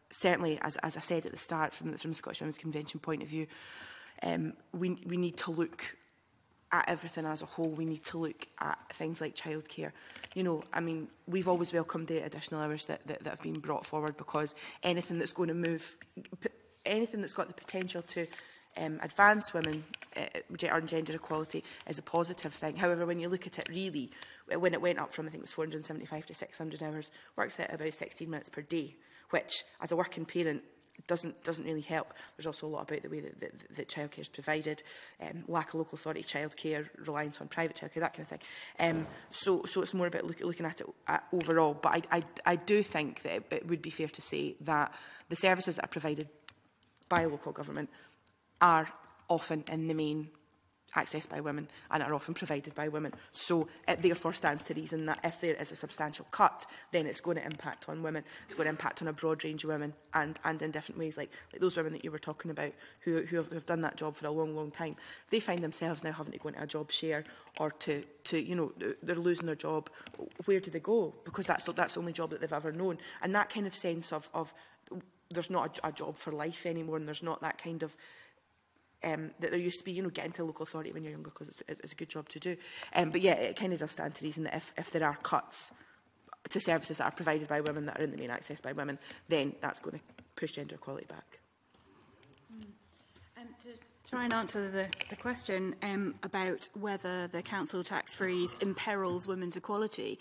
certainly, as I said at the start, from the Scottish Women's Convention point of view, we need to look at everything as a whole. We need to look at things like childcare. You know, I mean, we've always welcomed the additional hours that have been brought forward, because anything that's going to move, anything that's got the potential to advance women or gender equality is a positive thing. However, when you look at it really, when it went up from, I think it was 475 to 600 hours, works out about 16 minutes per day, which, as a working parent, doesn't really help. There's also a lot about the way that childcare is provided, lack of local authority childcare, reliance on private childcare, that kind of thing. So it's more about looking at it overall. But I do think that it would be fair to say that the services that are provided by local government are often, in the main, accessed by women and are often provided by women. So it therefore stands to reason that if there is a substantial cut, then it's going to impact on women. It's going to impact on a broad range of women, and in different ways, like those women that you were talking about who have done that job for a long time. They find themselves now having to go into a job share, or to you know, they're losing their job. Where do they go? Because that's the only job that they've ever known. And that kind of sense of there's not a job for life anymore, and there's not that kind of that there used to be, you know, get into local authority when you're younger because it's a good job to do. But yeah, it kind of does stand to reason that if there are cuts to services that are provided by women that are in the main access by women, then that's going to push gender equality back. To try and answer the question about whether the council tax freeze imperils women's equality.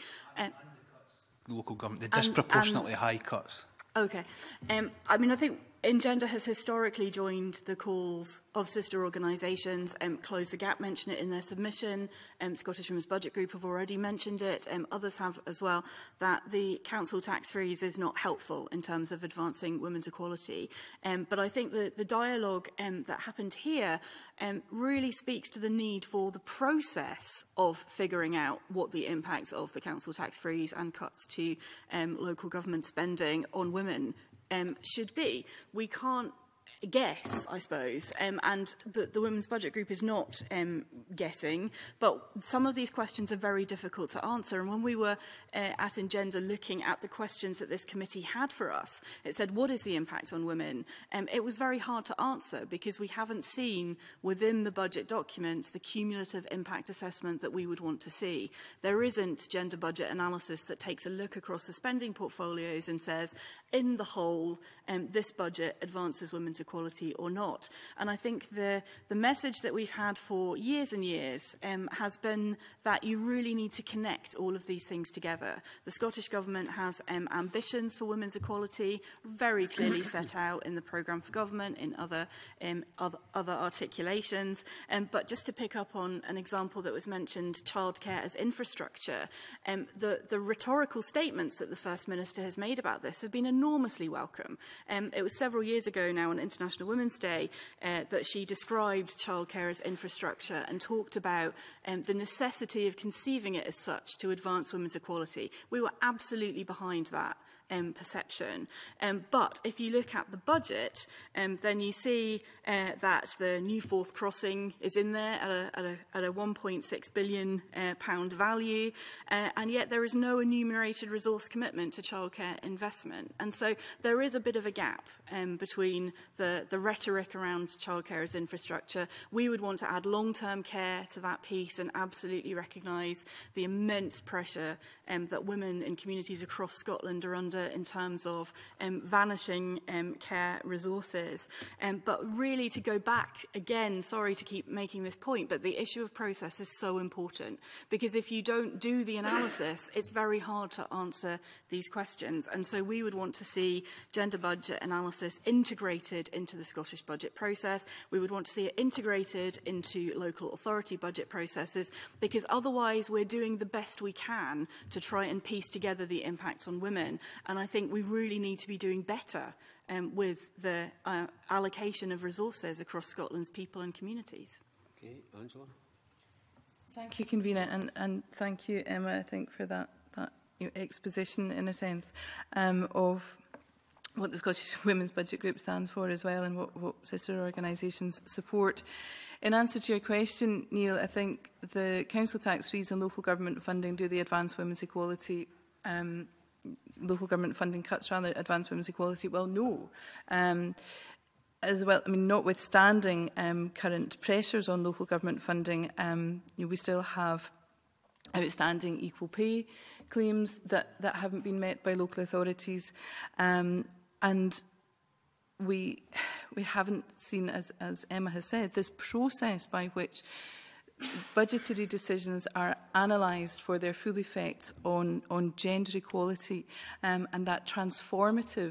Local government, the disproportionately high cuts. Okay. I mean, I think Engender has historically joined the calls of sister organisations. Close the Gap mention it in their submission. Scottish Women's Budget Group have already mentioned it. Others have as well, that the council tax freeze is not helpful in terms of advancing women's equality. But I think the dialogue that happened here really speaks to the need for the process of figuring out what the impacts of the council tax freeze and cuts to local government spending on women should be. We can't guess, I suppose, and the Women's Budget Group is not guessing, but some of these questions are very difficult to answer. And when we were at Engender looking at the questions that this committee had for us, it said, what is the impact on women? It was very hard to answer because we haven't seen within the budget documents the cumulative impact assessment that we would want to see. There isn't gender budget analysis that takes a look across the spending portfolios and says, in the whole, this budget advances women's equality or not. And I think the message that we've had for years and years has been that you really need to connect all of these things together. The Scottish Government has ambitions for women's equality very clearly set out in the Programme for Government, in other articulations. But just to pick up on an example that was mentioned, childcare as infrastructure, the rhetorical statements that the First Minister has made about this have been enormously welcome. It was several years ago now on International Women's Day that she described childcare as infrastructure and talked about the necessity of conceiving it as such to advance women's equality. We were absolutely behind that perception. But if you look at the budget, then you see that the new Forth Crossing is in there at a £1.6 billion value, and yet there is no enumerated resource commitment to childcare investment. And so there is a bit of a gap between the rhetoric around childcare as infrastructure. We would want to add long-term care to that piece and absolutely recognise the immense pressure that women in communities across Scotland are under in terms of vanishing care resources. But really to go back again, sorry to keep making this point, but the issue of process is so important, because if you don't do the analysis, it's very hard to answer these questions. And so we would want to see gender budget analysis integrated into the Scottish budget process. We would want to see it integrated into local authority budget processes, because otherwise we're doing the best we can to try and piece together the impact on women. And I think we really need to be doing better with the allocation of resources across Scotland's people and communities. Okay, Angela. Thank you, Convener, and thank you, Emma, I think, for that exposition, in a sense, of what the Scottish Women's Budget Group stands for as well, and what sister organisations support. In answer to your question, Neil, I think the council tax freeze and local government funding, do they advance women's equality? local government funding cuts rather advance women's equality? Well, no. As well, I mean, notwithstanding current pressures on local government funding, we still have outstanding equal pay claims that haven't been met by local authorities, and we haven't seen, as Emma has said, this process by which budgetary decisions are analysed for their full effect on gender equality, and that transformative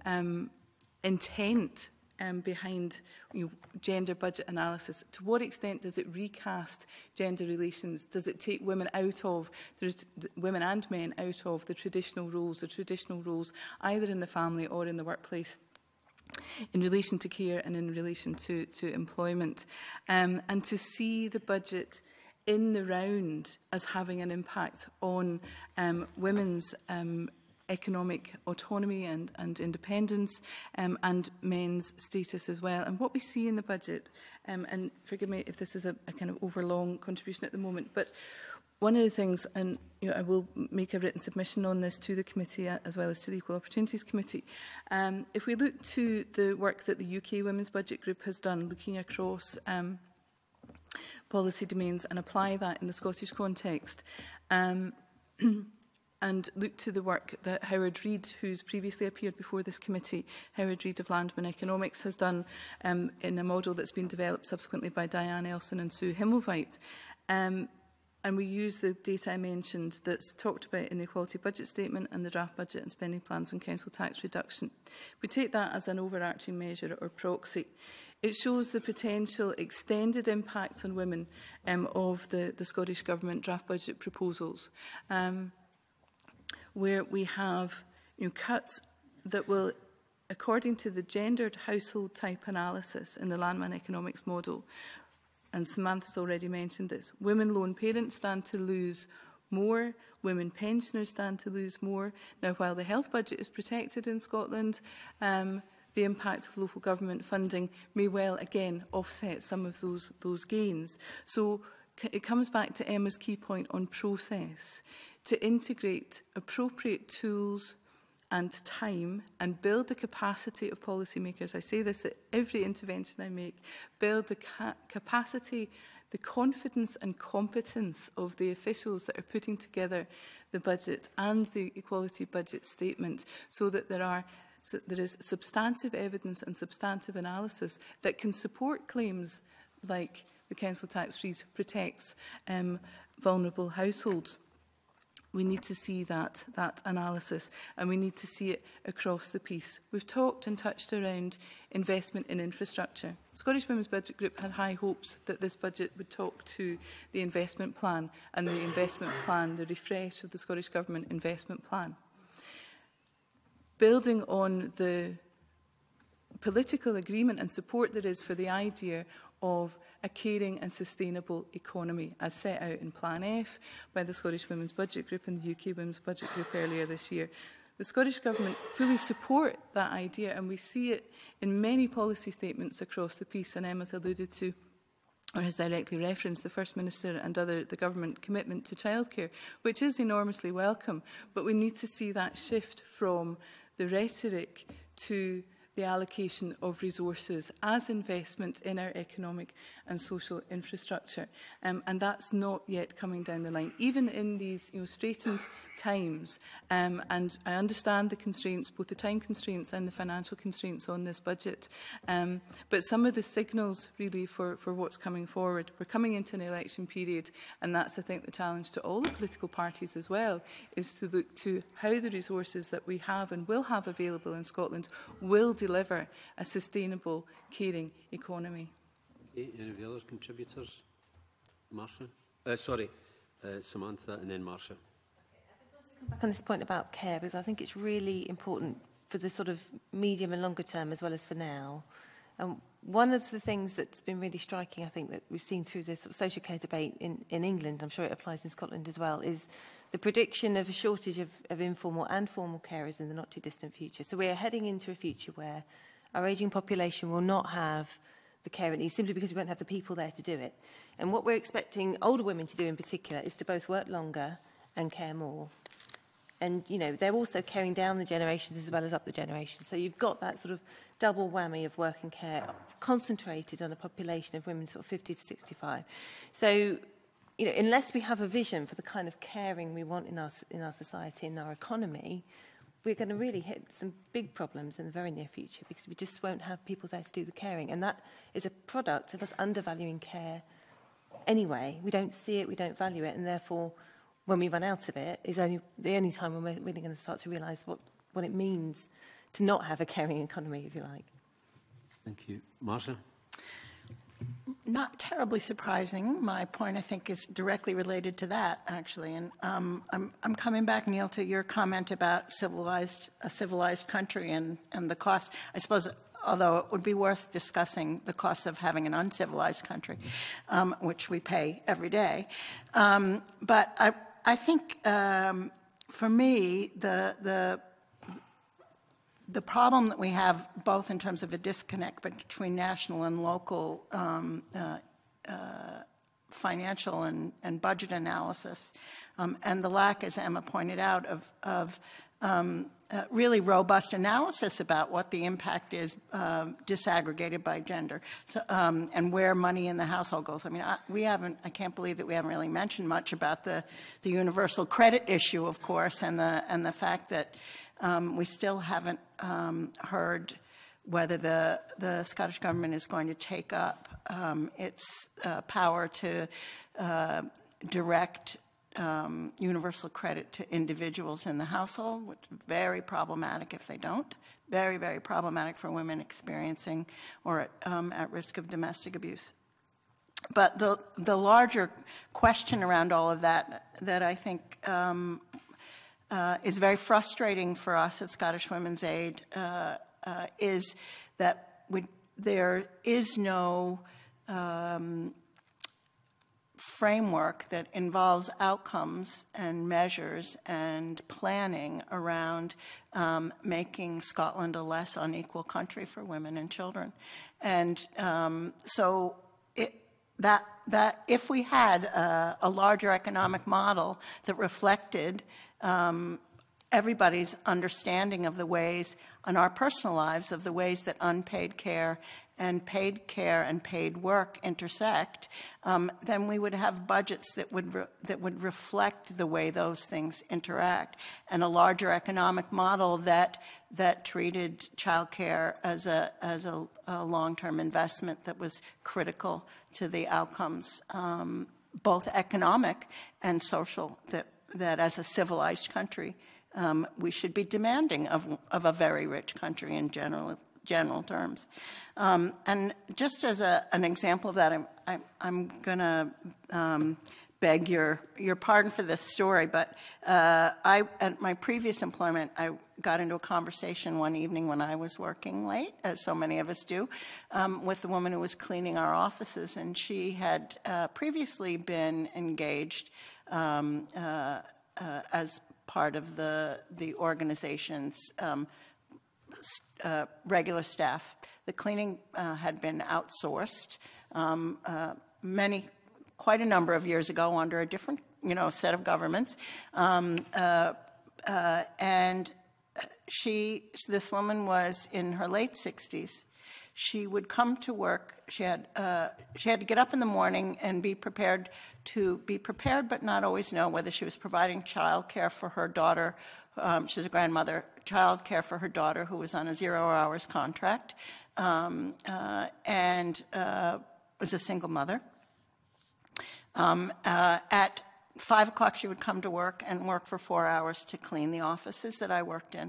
intent behind gender budget analysis. To what extent does it recast gender relations? Does it take women out of, women and men out of the traditional roles either in the family or in the workplace, in relation to care and in relation to employment? And to see the budget in the round as having an impact on women's economic autonomy and independence, and men's status as well. And what we see in the budget, and forgive me if this is a kind of overlong contribution at the moment, but one of the things, and I will make a written submission on this to the committee as well as to the Equal Opportunities Committee. If we look to the work that the UK Women's Budget Group has done, looking across policy domains, and apply that in the Scottish context, and look to the work that Howard Reid, who's previously appeared before this committee, Howard Reid of Landman Economics, has done in a model that's been developed subsequently by Diane Elson and Sue Himmelweit. And we use the data I mentioned that's talked about in the Equality Budget Statement and the draft budget and spending plans on council tax reduction. We take that as an overarching measure or proxy. It shows the potential extended impact on women of the Scottish Government draft budget proposals, where we have cuts that will, according to the gendered household type analysis in the Landman Economics model, and Samantha's already mentioned this, women lone parents stand to lose more, women pensioners stand to lose more. Now, while the health budget is protected in Scotland, the impact of local government funding may well, again, offset some of those gains. So it comes back to Emma's key point on process, to integrate appropriate tools and time and build the capacity of policymakers. I say this at every intervention I make. Build the capacity, the confidence and competence of the officials that are putting together the budget and the equality budget statement, so that there is substantive evidence and substantive analysis that can support claims like the council tax freeze protects vulnerable households. We need to see that analysis, and we need to see it across the piece. We've talked and touched around investment in infrastructure. Scottish Women's Budget Group had high hopes that this budget would talk to the investment plan, and the investment plan, the refresh of the Scottish Government investment plan. Building on the political agreement and support there is for the idea of a caring and sustainable economy, as set out in Plan F by the Scottish Women's Budget Group and the UK Women's Budget Group earlier this year. The Scottish Government fully support that idea, and we see it in many policy statements across the piece, and Emma's alluded to, or has directly referenced, the First Minister and the government commitment to childcare, which is enormously welcome. But we need to see that shift from the rhetoric to the allocation of resources as investment in our economic and social infrastructure. And that's not yet coming down the line, even in these straitened times. And I understand the constraints, both the time constraints and the financial constraints on this budget. But some of the signals really for what's coming forward, we're coming into an election period, and that's, I think, the challenge to all the political parties as well, is to look to how the resources that we have and will have available in Scotland will deliver a sustainable, caring economy. Okay, any of the other contributors? Marsha? Samantha, and then Marsha. Come back on this point about care, because I think it's really important for the sort of medium and longer term as well as for now. One of the things that's been really striking, I think, that we've seen through the sort of social care debate in England, I'm sure it applies in Scotland as well, is the prediction of a shortage of informal and formal carers in the not too distant future. So we're heading into a future where our ageing population will not have the care it needs, simply because we won't have the people there to do it. And what we're expecting older women to do in particular is to both work longer and care more. And, you know, they're also carrying down the generations as well as up the generations. So you've got that sort of double whammy of work and care concentrated on a population of women sort of 50 to 65. So, you know, unless we have a vision for the kind of caring we want in our society and our economy, we're going to really hit some big problems in the very near future, because we just won't have people there to do the caring. And that is a product of us undervaluing care anyway. We don't see it, we don't value it, and therefore, when we run out of it, is only the only time when we're really going to start to realise what it means to not have a caring economy, if you like. Thank you. Marsha? Not terribly surprising. My point, I think, is directly related to that, actually. And I'm coming back, Neil, to your comment about a civilized country and the cost. I suppose, although it would be worth discussing the cost of having an uncivilized country, which we pay every day. But I think, for me, the problem that we have, both in terms of a disconnect between national and local financial and budget analysis, and the lack, as Emma pointed out, of really robust analysis about what the impact is disaggregated by gender, so, and where money in the household goes. I mean, I can't believe that we haven't really mentioned much about the universal credit issue, of course, and the fact that we still haven't heard whether the Scottish Government is going to take up its power to direct universal credit to individuals in the household, which is very problematic if they don't. Very, very problematic for women experiencing or at risk of domestic abuse. But the larger question around all of that I think is very frustrating for us at Scottish Women's Aid is that there is no framework that involves outcomes and measures and planning around making Scotland a less unequal country for women and children. And so that if we had a larger economic model that reflected everybody's understanding of the ways in our personal lives of the ways that unpaid care and paid work intersect, then we would have budgets that would reflect the way those things interact, and a larger economic model that treated childcare as a long-term investment that was critical to the outcomes, both economic and social, that as a civilized country we should be demanding of a very rich country in general terms. And just as an example of that, I'm going to beg your pardon for this story, but at my previous employment, I got into a conversation one evening when I was working late, as so many of us do, with the woman who was cleaning our offices, and she had previously been engaged as part of the organization's regular staff. The cleaning had been outsourced quite a number of years ago under a different, set of governments, and this woman was in her late 60s. She would come to work. She had to get up in the morning and be prepared, but not always know whether she was providing child care for her daughter. She's a grandmother. Child care for her daughter, who was on a 0 hours contract, and was a single mother. At 5 o'clock, she would come to work and work for 4 hours to clean the offices that I worked in.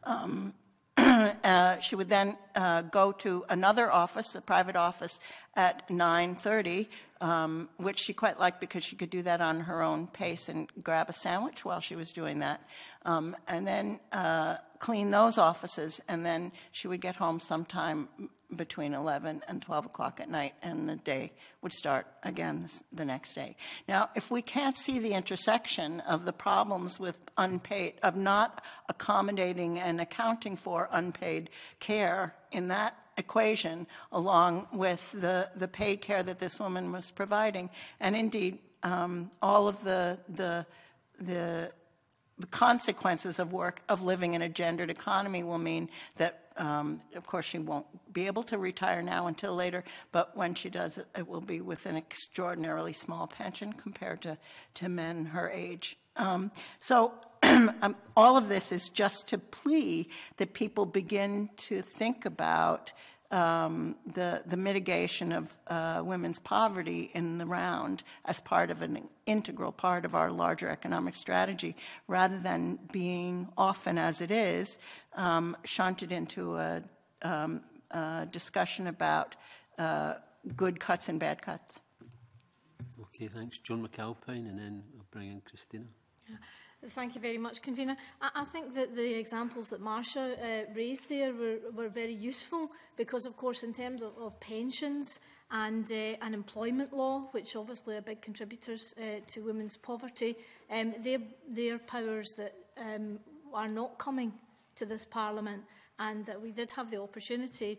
She would then go to another office, a private office, at 9:30, which she quite liked because she could do that on her own pace and grab a sandwich while she was doing that, and then clean those offices, and then she would get home sometime between 11 and 12 o'clock at night, and the day would start again the next day. Now, if we can't see the intersection of the problems with unpaid, of not accommodating and accounting for unpaid care in that equation, along with the paid care that this woman was providing, and indeed all of the the consequences of living in a gendered economy will mean that, of course, she won't be able to retire now until later, but when she does, it will be with an extraordinarily small pension compared to men her age. So all of this is just to plea that people begin to think about the mitigation of women's poverty in the round as part of an integral part of our larger economic strategy, rather than being often, as it is, shunted into a discussion about good cuts and bad cuts. Okay, thanks. John McAlpine, and then I'll bring in Christina. Yeah. Thank you very much, Convener. I think that the examples that Marsha raised there were very useful because, of course, in terms of pensions and employment law, which obviously are big contributors to women's poverty, they're powers that are not coming to this Parliament, and that we did have the opportunity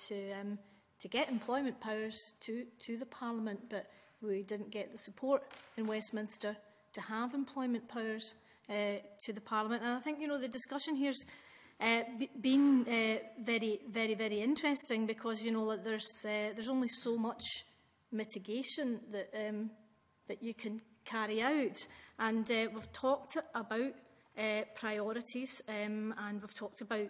to get employment powers to the Parliament, but we didn't get the support in Westminster to have employment powers to the Parliament. And I think, you know, the discussion here's been very, very, very interesting because, you know, there's only so much mitigation that you can carry out. And we've talked about priorities and we've talked about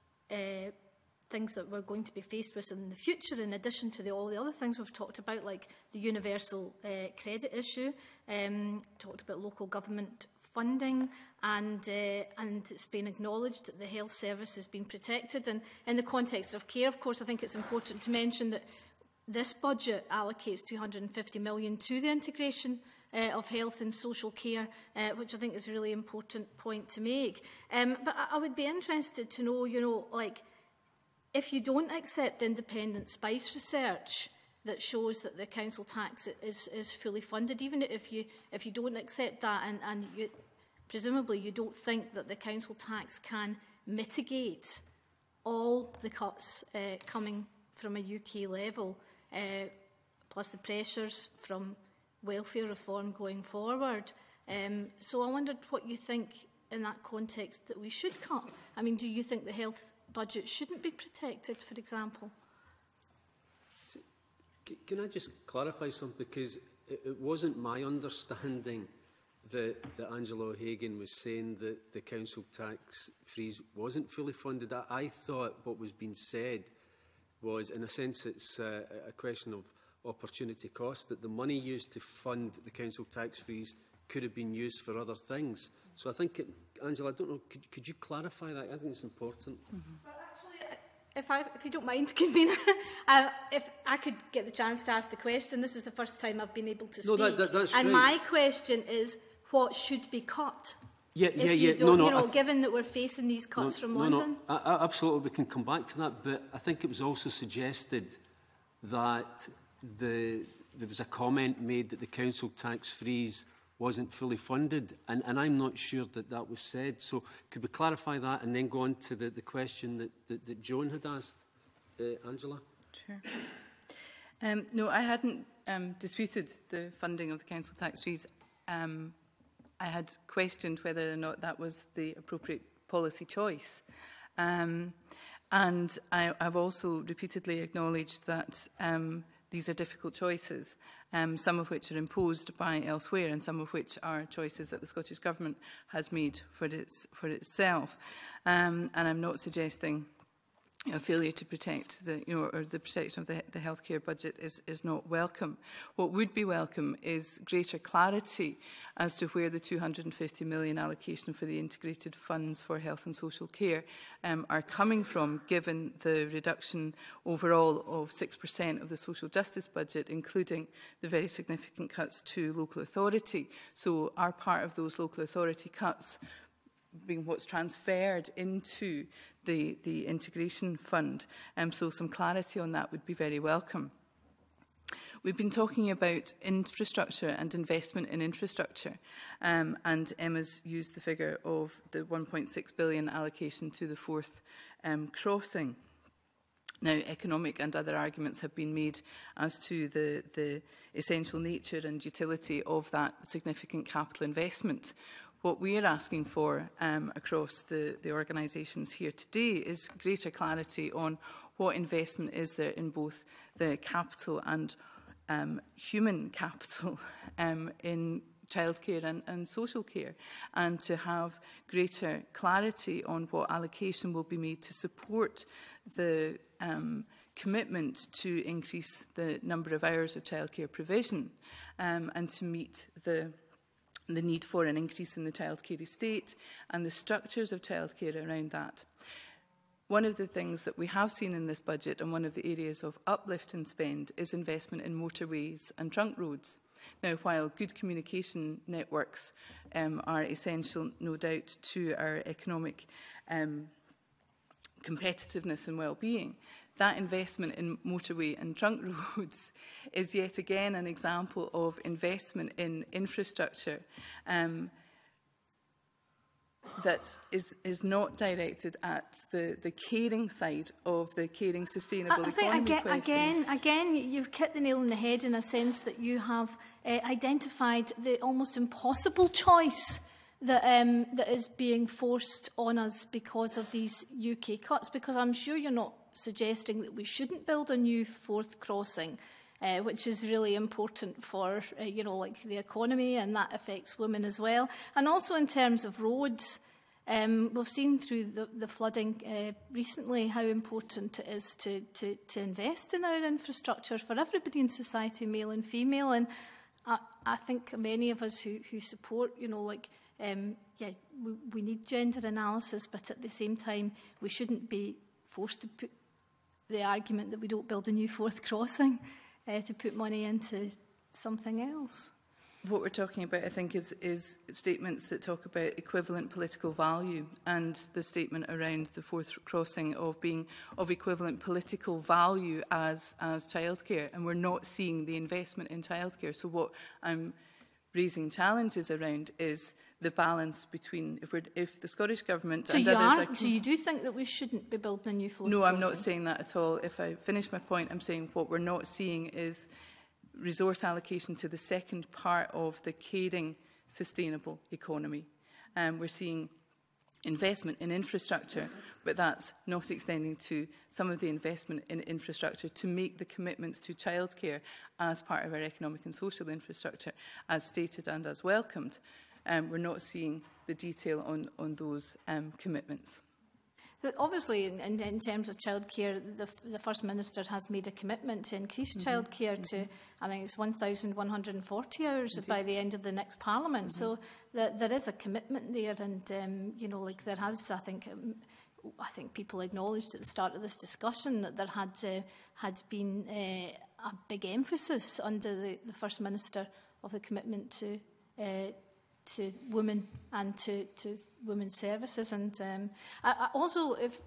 things that we're going to be faced with in the future, in addition to all the other things we've talked about, like the universal credit issue, talked about local government funding, and it's been acknowledged that the health service has been protected. And in the context of care, of course, I think it's important to mention that this budget allocates $250 million to the integration of health and social care, which I think is a really important point to make. But I would be interested to know, you know, like, if you don't accept the independent SPICE research that shows that the council tax is fully funded, even if you don't accept that, and presumably you don't think that the council tax can mitigate all the cuts coming from a UK level, plus the pressures from welfare reform going forward. So I wondered what you think in that context that we should cut. I mean, do you think the health budget shouldn't be protected, for example? So, can I just clarify something? Because it wasn't my understanding that Angela O'Hagan was saying that the council tax freeze wasn't fully funded. I thought what was being said was, in a sense, it's a question of opportunity cost, that the money used to fund the council tax freeze could have been used for other things. So I think, Angela, I don't know, could you clarify that? I think it's important. Mm-hmm. Well, actually, if you don't mind, Convener, if I could get the chance to ask the question, this is the first time I've been able to speak. No, that's and right. My question is, what should be cut? Yeah. Given that we're facing these cuts from London? Absolutely, we can come back to that, but I think it was also suggested that there was a comment made that the council tax freeze wasn't fully funded, and I'm not sure that was said. So could we clarify that and then go on to the question that Joan had asked, Angela? Sure. No, I hadn't disputed the funding of the council tax freeze. I had questioned whether or not that was the appropriate policy choice. And I've also repeatedly acknowledged that these are difficult choices, some of which are imposed by elsewhere and some of which are choices that the Scottish Government has made for itself. And I'm not suggesting a failure to protect or the protection of the healthcare budget is not welcome. What would be welcome is greater clarity as to where the £250 million allocation for the integrated funds for health and social care are coming from, given the reduction overall of 6% of the social justice budget, including the very significant cuts to local authority. So are part of those local authority cuts being what's transferred into the integration fund. So some clarity on that would be very welcome. We've been talking about infrastructure and investment in infrastructure, and Emma's used the figure of the £1.6 billion allocation to the fourth crossing. Now, economic and other arguments have been made as to the essential nature and utility of that significant capital investment. What we are asking for across the organisations here today is greater clarity on what investment is there in both the capital and human capital in childcare and social care, and to have greater clarity on what allocation will be made to support the commitment to increase the number of hours of childcare provision and to meet the need for an increase in the childcare estate and the structures of childcare around that. One of the things that we have seen in this budget, and one of the areas of uplift in spend, is investment in motorways and trunk roads. Now, while good communication networks are essential, no doubt, to our economic competitiveness and well-being, that investment in motorway and trunk roads is yet again an example of investment in infrastructure that is not directed at the caring side of the caring sustainable economy question. Again, you've hit the nail on the head in a sense that you have identified the almost impossible choice that is being forced on us because of these UK cuts. Because I'm sure you're not suggesting that we shouldn't build a new fourth crossing, which is really important for, like the economy, and that affects women as well. And also in terms of roads, we've seen through the flooding recently how important it is to invest in our infrastructure for everybody in society, male and female. And I think many of us who support, we need gender analysis, but at the same time, we shouldn't be forced to put the argument that we don't build a new fourth crossing to put money into something else. What we're talking about, I think, is statements that talk about equivalent political value, and the statement around the fourth crossing of being of equivalent political value as childcare, and we're not seeing the investment in childcare. So what I'm raising challenges around is the balance between if the Scottish Government so and you others are, so you do think that we shouldn't be building a new fourth No, crossing? I'm not saying that at all. If I finish my point, I'm saying what we're not seeing is resource allocation to the second part of the caring sustainable economy. We're seeing investment in infrastructure, but that's not extending to some of the investment in infrastructure to make the commitments to childcare as part of our economic and social infrastructure, as stated and as welcomed. We're not seeing the detail on those commitments. Obviously, in terms of childcare, the First Minister has made a commitment to increase childcare to, I think it's 1,140 hours by the end of the next Parliament. So there is a commitment there, and there has, I think people acknowledged at the start of this discussion that there had been a big emphasis under the First Minister of the commitment to women and to women's services. And I also, if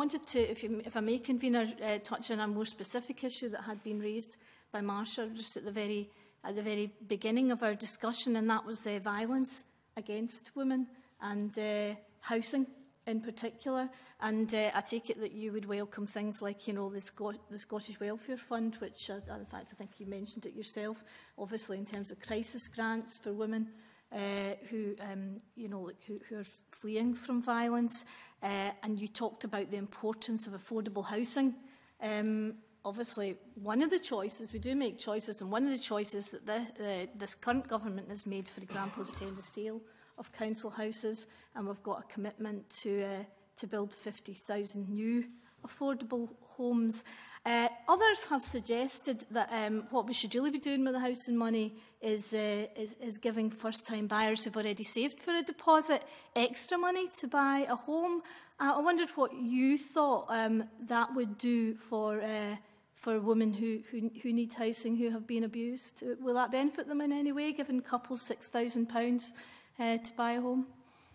I may, Convener, touch on a more specific issue that had been raised by Marsha just at the very beginning of our discussion, and that was violence against women and housing in particular. And I take it that you would welcome things like, the Scottish Welfare Fund, which, in fact, I think you mentioned it yourself, obviously in terms of crisis grants for women who are fleeing from violence, and you talked about the importance of affordable housing. Obviously, one of the choices, we do make choices, and one of the choices that this current government has made, for example, is to end the sale of council houses, and we've got a commitment to build 50,000 new affordable homes. Others have suggested that what we should really be doing with the housing money is giving first-time buyers who've already saved for a deposit extra money to buy a home. I wondered what you thought that would do for women who need housing, who have been abused. Will that benefit them in any way, giving couples £6,000 to buy a home?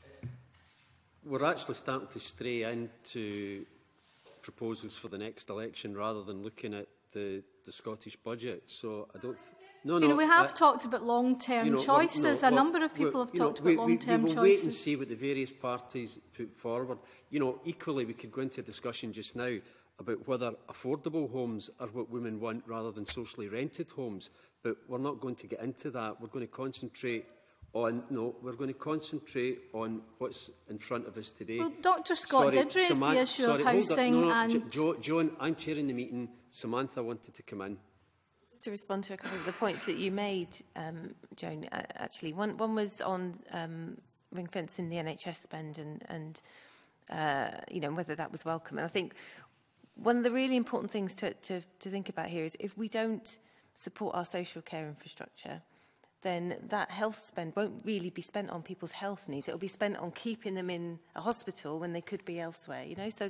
We're actually starting to stray into proposals for the next election rather than looking at the Scottish budget. So I don't... we have talked about long-term choices. A number of people have talked about long-term choices. We will wait and see what the various parties put forward. Equally, we could go into a discussion just now about whether affordable homes are what women want rather than socially rented homes. But we're not going to get into that. We're going to concentrate on, no, we're going to concentrate on what's in front of us today. Well, Dr Scott did raise the issue of housing and... Joan, I'm chairing the meeting. Samantha wanted to come in. To respond to a couple of the points that you made, Joan, actually. One was on ring fencing the NHS spend and you know, whether that was welcome. And I think one of the really important things to think about here is if we don't support our social care infrastructure, then that health spend won't really be spent on people's health needs. It will be spent on keeping them in a hospital when they could be elsewhere, you know. So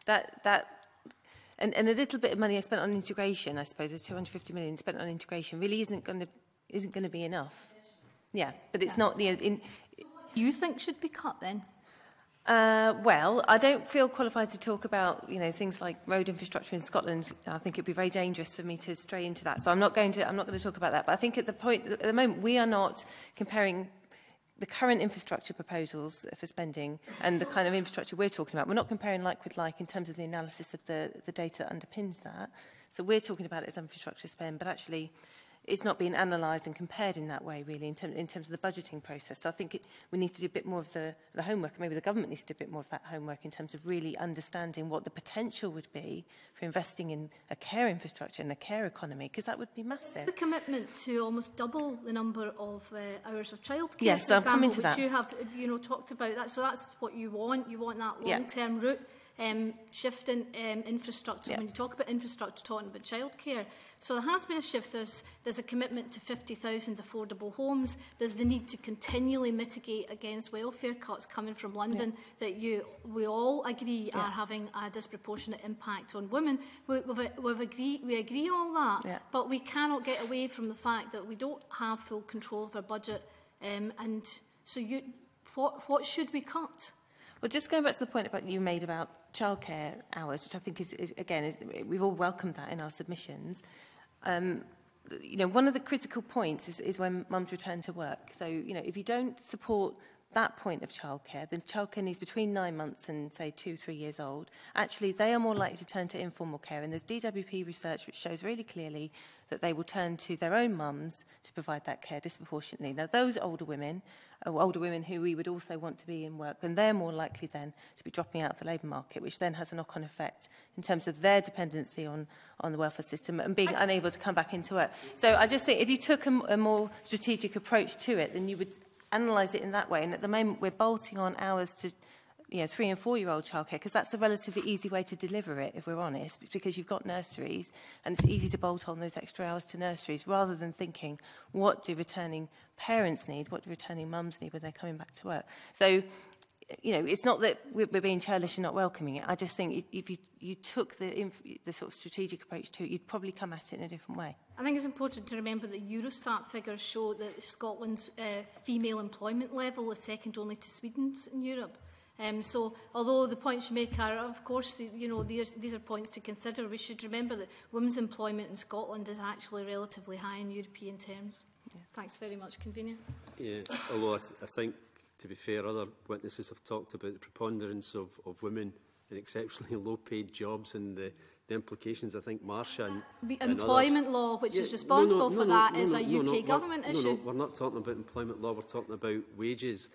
and a little bit of money I spent on integration, I suppose, there's 250 million spent on integration, really isn't going to be enough. Yeah, but it's not. You know, you think should be cut then? Well, I don't feel qualified to talk about, you know, things like road infrastructure in Scotland. I think it'd be very dangerous for me to stray into that. So I'm not going to talk about that. But I think at the moment, we are not comparing the current infrastructure proposals for spending and the kind of infrastructure we're talking about. We're not comparing like with like in terms of the analysis of the data that underpins that. So we're talking about it as infrastructure spend, but actually it's not being analysed and compared in that way, really, in terms of the budgeting process. So I think we need to do a bit more of the homework. Maybe the government needs to do a bit more of that homework in terms of really understanding what the potential would be for investing in a care infrastructure and a care economy, because that would be massive. The commitment to almost double the number of hours of childcare, yes, for example, I'm coming to which that. you have, you know, talked about that. So that's what you want. You want that long-term route. Shifting infrastructure. When you talk about infrastructure, talking about childcare. So there has been a shift. There's a commitment to 50,000 affordable homes. There's the need to continually mitigate against welfare cuts coming from London that we all agree are having a disproportionate impact on women. We agree all that, but we cannot get away from the fact that we don't have full control of our budget. And so what should we cut? Well, just going back to the point you made about childcare hours, which I think is we've all welcomed that in our submissions. You know, one of the critical points is when mums return to work. So, you know, if you don't support that point of childcare, then childcare needs between 9 months and, say, 2-3 years old. Actually, they are more likely to turn to informal care. And there's DWP research which shows really clearly that they will turn to their own mums to provide that care disproportionately. Now, those older women who we would also want to be in work, and they're more likely then to be dropping out of the labour market, which then has a knock-on effect in terms of their dependency on the welfare system and being unable to come back into work. So I just think if you took a more strategic approach to it, then you would analyse it in that way. And at the moment, we're bolting on hours to 3- and 4-year-old childcare, because that's a relatively easy way to deliver it, if we're honest. It's because you've got nurseries, and it's easy to bolt on those extra hours to nurseries, rather than thinking, what do returning parents need, what do returning mums need when they're coming back to work? So, you know, it's not that we're being churlish and not welcoming it. I just think if you took the sort of strategic approach to it, you'd probably come at it in a different way. I think it's important to remember that Eurostat figures show that Scotland's female employment level is second only to Sweden's in Europe. So, although the points you make are, of course, you know, these are points to consider, we should remember that women's employment in Scotland is actually relatively high in European terms. Yeah. Thanks very much, Convener. Yeah, although I think, to be fair, other witnesses have talked about the preponderance of women in exceptionally low-paid jobs and the implications. I think Marsha and employment others, law, which is responsible for that, is a UK government issue. No, we're not talking about employment law. We're talking about wages.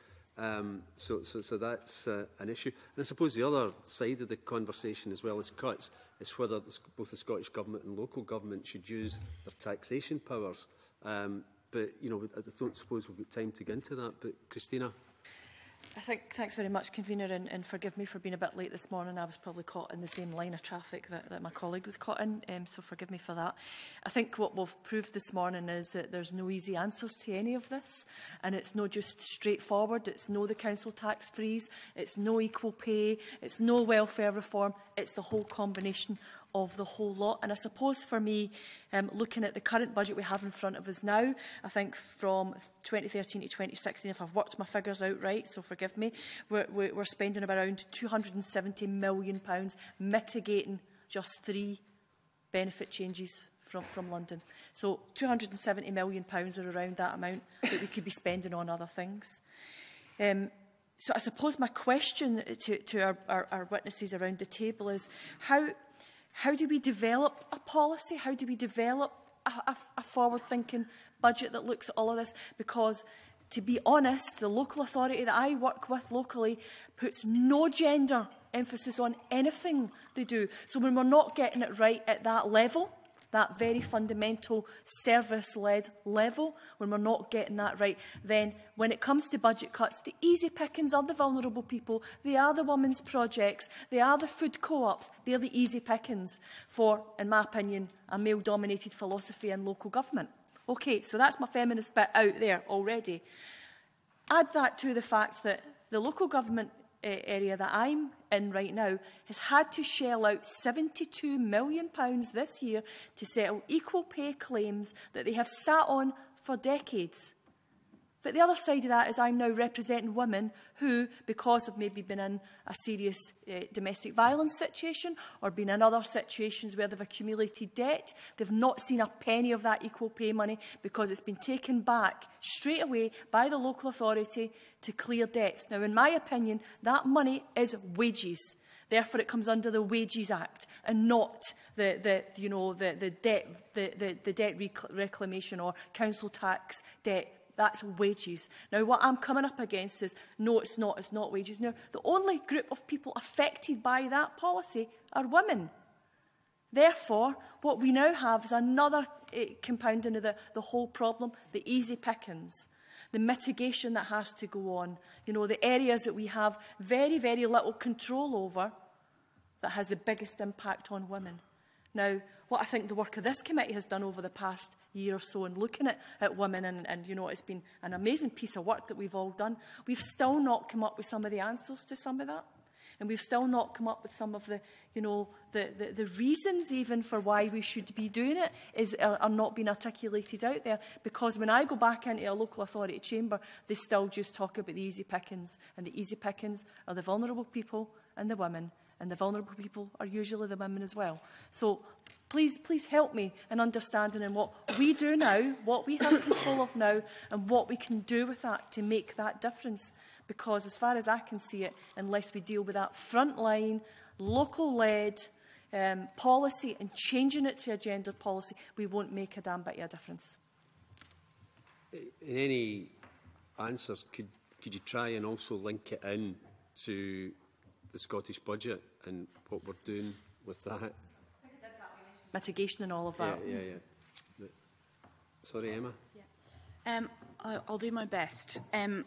So that's an issue. And I suppose the other side of the conversation, as well as cuts, is whether both the Scottish Government and local government should use their taxation powers. But, you know, I don't suppose we've got time to get into that. But, Christina? I think, thanks very much, Convener, and forgive me for being a bit late this morning. I was probably caught in the same line of traffic that my colleague was caught in, so forgive me for that. I think what we've proved this morning is that there's no easy answers to any of this, and it's not just straightforward. It's no the council tax freeze, it's no equal pay, it's no welfare reform, it's the whole combination of the whole lot. And I suppose for me, looking at the current budget we have in front of us now, I think from 2013 to 2016, if I've worked my figures out right, so forgive me, we're spending around £270 million mitigating just 3 benefit changes from London. So £270 million are around that amount that we could be spending on other things. So I suppose my question to our witnesses around the table is, how do we develop a policy? How do we develop a forward-thinking budget that looks at all of this? Because to be honest, the local authority that I work with locally puts no gender emphasis on anything they do. So when we're not getting it right at that level, that very fundamental service-led level, when we're not getting that right, then when it comes to budget cuts, the easy pickings are the vulnerable people, they are the women's projects, they are the food co-ops, they're the easy pickings for, in my opinion, a male-dominated philosophy in local government. OK, so that's my feminist bit out there already. Add that to the fact that the local government area that I'm in right now has had to shell out £72 million this year to settle equal pay claims that they have sat on for decades. But the other side of that is I'm now representing women who, because of maybe been in a serious domestic violence situation or been in other situations where they've accumulated debt, they've not seen a penny of that equal pay money because it's been taken back straight away by the local authority to clear debts. Now, in my opinion, that money is wages. Therefore, it comes under the Wages Act and not the debt reclamation or council tax debt. That's wages. Now, what I'm coming up against is, no, it's not wages. Now, the only group of people affected by that policy are women. Therefore, what we now have is another compounding of the whole problem, the easy pickings, the mitigation that has to go on, the areas that we have very, very little control over that has the biggest impact on women. Now, what I think the work of this committee has done over the past year or so in looking at women, and it's been an amazing piece of work that we've all done, we've still not come up with some of the answers to some of that. And we've still not come up with some of the reasons even for why we should be doing it are not being articulated out there. Because when I go back into a local authority chamber, they still just talk about the easy pickings. And the easy pickings are the vulnerable people and the women. And the vulnerable people are usually the women as well. So please help me in understanding in what we do now, what we have control of now, and what we can do with that to make that difference. Because as far as I can see it, unless we deal with that frontline, local-led policy and changing it to a gender policy, we won't make a damn bit of a difference. In any answers, could you try and also link it in to the Scottish budget and what we're doing with that? Mitigation and all of that. Yeah. Sorry, Emma. Yeah. I'll do my best.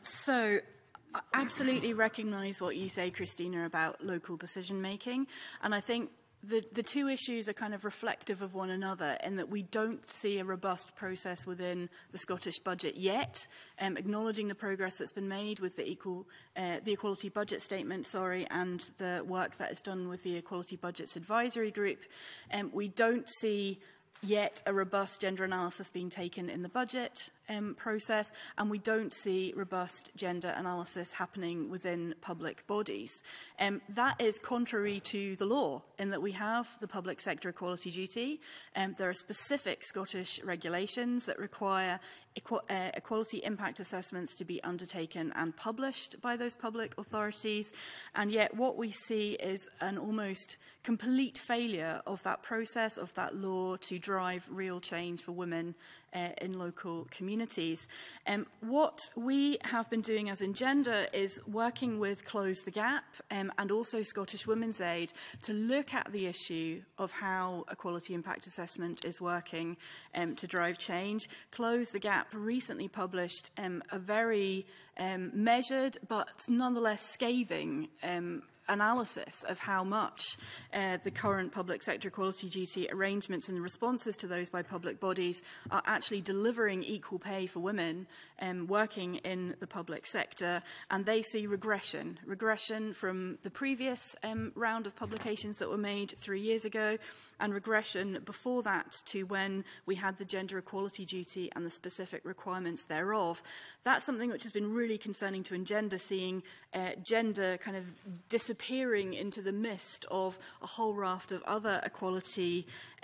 So I absolutely recognise what you say, Christina, about local decision making, and I think the two issues are kind of reflective of one another in that we don't see a robust process within the Scottish budget yet, acknowledging the progress that's been made with the Equality Budget Statement, and the work that is done with the Equality Budgets Advisory Group. We don't see yet a robust gender analysis being taken in the budget process, and we don't see robust gender analysis happening within public bodies. That is contrary to the law in that we have the public sector equality duty. There are specific Scottish regulations that require equality impact assessments to be undertaken and published by those public authorities, and yet what we see is an almost complete failure of that process, of that law, to drive real change for women in local communities. What we have been doing as Engender is working with Close the Gap and also Scottish Women's Aid to look at the issue of how equality impact assessment is working to drive change. Close the Gap recently published a very measured but nonetheless scathing analysis of how much the current public sector equality duty arrangements and the responses to those by public bodies are actually delivering equal pay for women working in the public sector, and they see regression from the previous round of publications that were made 3 years ago, and regression before that to when we had the gender equality duty and the specific requirements thereof. That's something which has been really concerning to Engender, seeing gender kind of disappearing into the mist of a whole raft of other equality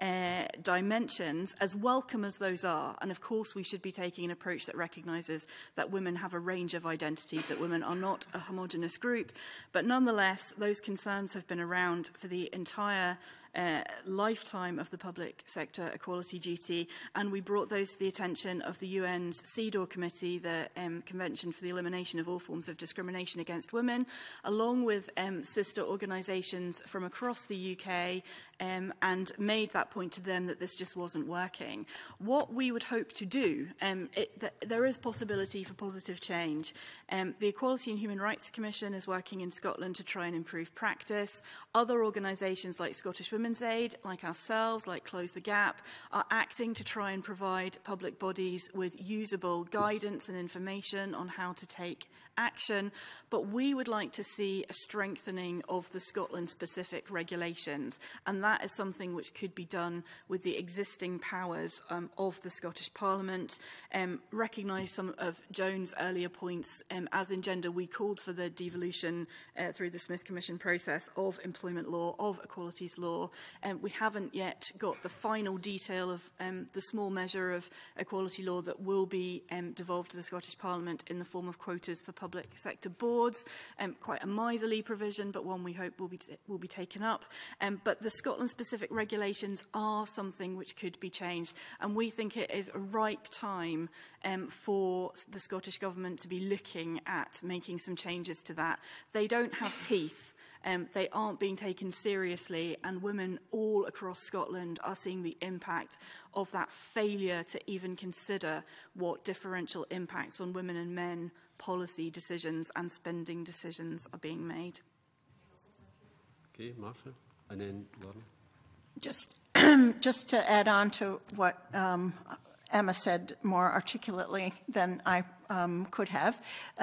dimensions, as welcome as those are. And of course we should be taking an approach that recognises that women have a range of identities, that women are not a homogenous group. But nonetheless, those concerns have been around for the entire lifetime of the public sector equality duty, and we brought those to the attention of the UN's CEDAW Committee, the Convention for the Elimination of All Forms of Discrimination Against Women, along with sister organisations from across the UK, and made that point to them that this just wasn't working. What we would hope to do, there is possibility for positive change. The Equality and Human Rights Commission is working in Scotland to try and improve practice. Other organisations like Scottish Women's Aid, like ourselves, like Close the Gap, are acting to try and provide public bodies with usable guidance and information on how to take action, but we would like to see a strengthening of the Scotland-specific regulations, and that is something which could be done with the existing powers of the Scottish Parliament. Recognise some of Joan's earlier points. As Engender, we called for the devolution through the Smith Commission process of employment law, of equalities law. We haven't yet got the final detail of the small measure of equality law that will be devolved to the Scottish Parliament in the form of quotas for public sector boards. Quite a miserly provision, but one we hope will be taken up. But the Scotland-specific regulations are something which could be changed, and we think it is a ripe time for the Scottish Government to be looking at making some changes to that. They don't have teeth. They aren't being taken seriously, and women all across Scotland are seeing the impact of that failure to even consider what differential impacts on women and men policy decisions and spending decisions are being made. Okay, Marsha, and then Lorna. Just to add on to what Emma said more articulately than I could have,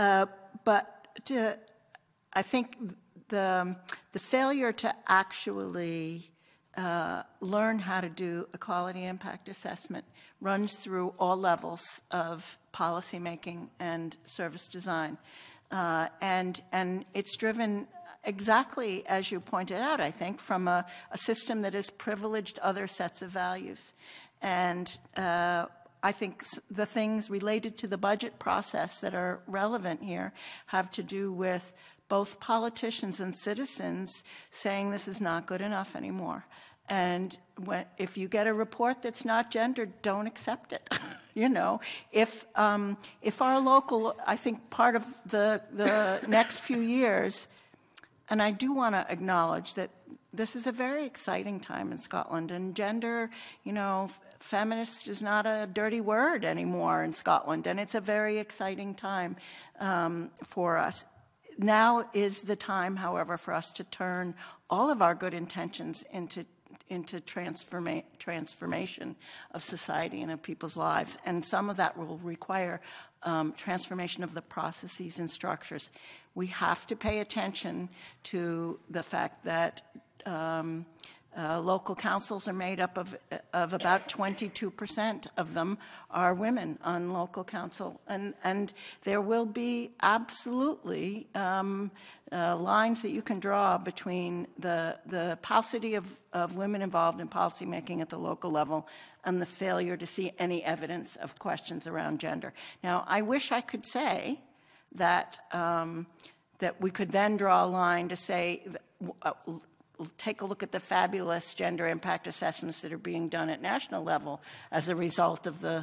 I think the failure to actually learn how to do equality impact assessment runs through all levels of policy making and service design, and it's driven exactly as you pointed out, I think, from a system that has privileged other sets of values. And I think the things related to the budget process that are relevant here have to do with both politicians and citizens saying this is not good enough anymore. And if you get a report that's not gendered, don't accept it. You know, if our local, I think part of the next few years, and I do want to acknowledge that this is a very exciting time in Scotland, and gender, you know, feminist is not a dirty word anymore in Scotland, and it's a very exciting time for us. Now is the time, however, for us to turn all of our good intentions into transformation of society and of people's lives. And some of that will require transformation of the processes and structures. We have to pay attention to the fact that local councils are made up of about 22% of them are women on local council. And there will be absolutely lines that you can draw between the paucity of women involved in policymaking at the local level and the failure to see any evidence of questions around gender. Now, I wish I could say that that we could then draw a line to say, take a look at the fabulous gender impact assessments that are being done at national level as a result of the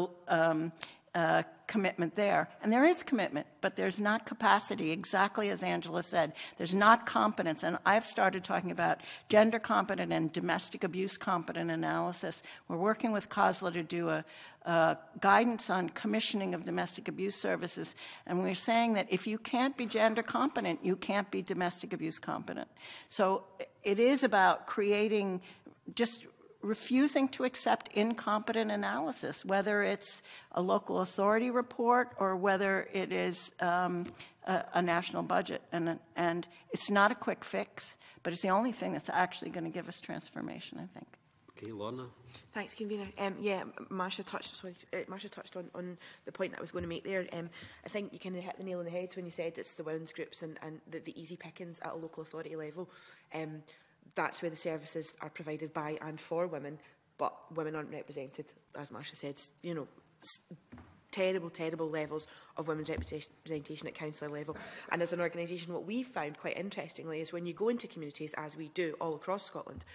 commitment there. And there is commitment, but there's not capacity, exactly as Angela said. There's not competence. And I've started talking about gender competent and domestic abuse competent analysis. We're working with COSLA to do a guidance on commissioning of domestic abuse services. And we're saying that if you can't be gender competent, you can't be domestic abuse competent. So it is about creating, just refusing to accept incompetent analysis, whether it's a local authority report or whether it is a national budget. And it's not a quick fix, but it's the only thing that's actually going to give us transformation, I think. Okay, Lorna. Thanks, Convener. Yeah, Marsha touched on the point that I was going to make there. I think you kind of hit the nail on the head when you said it's the women's groups and the easy pickings at a local authority level. That's where the services are provided by and for women, but women aren't represented, as Marsha said. You know, terrible, terrible levels of women's representation at councillor level. And as an organisation, what we've found quite interestingly is when you go into communities, as we do all across Scotland,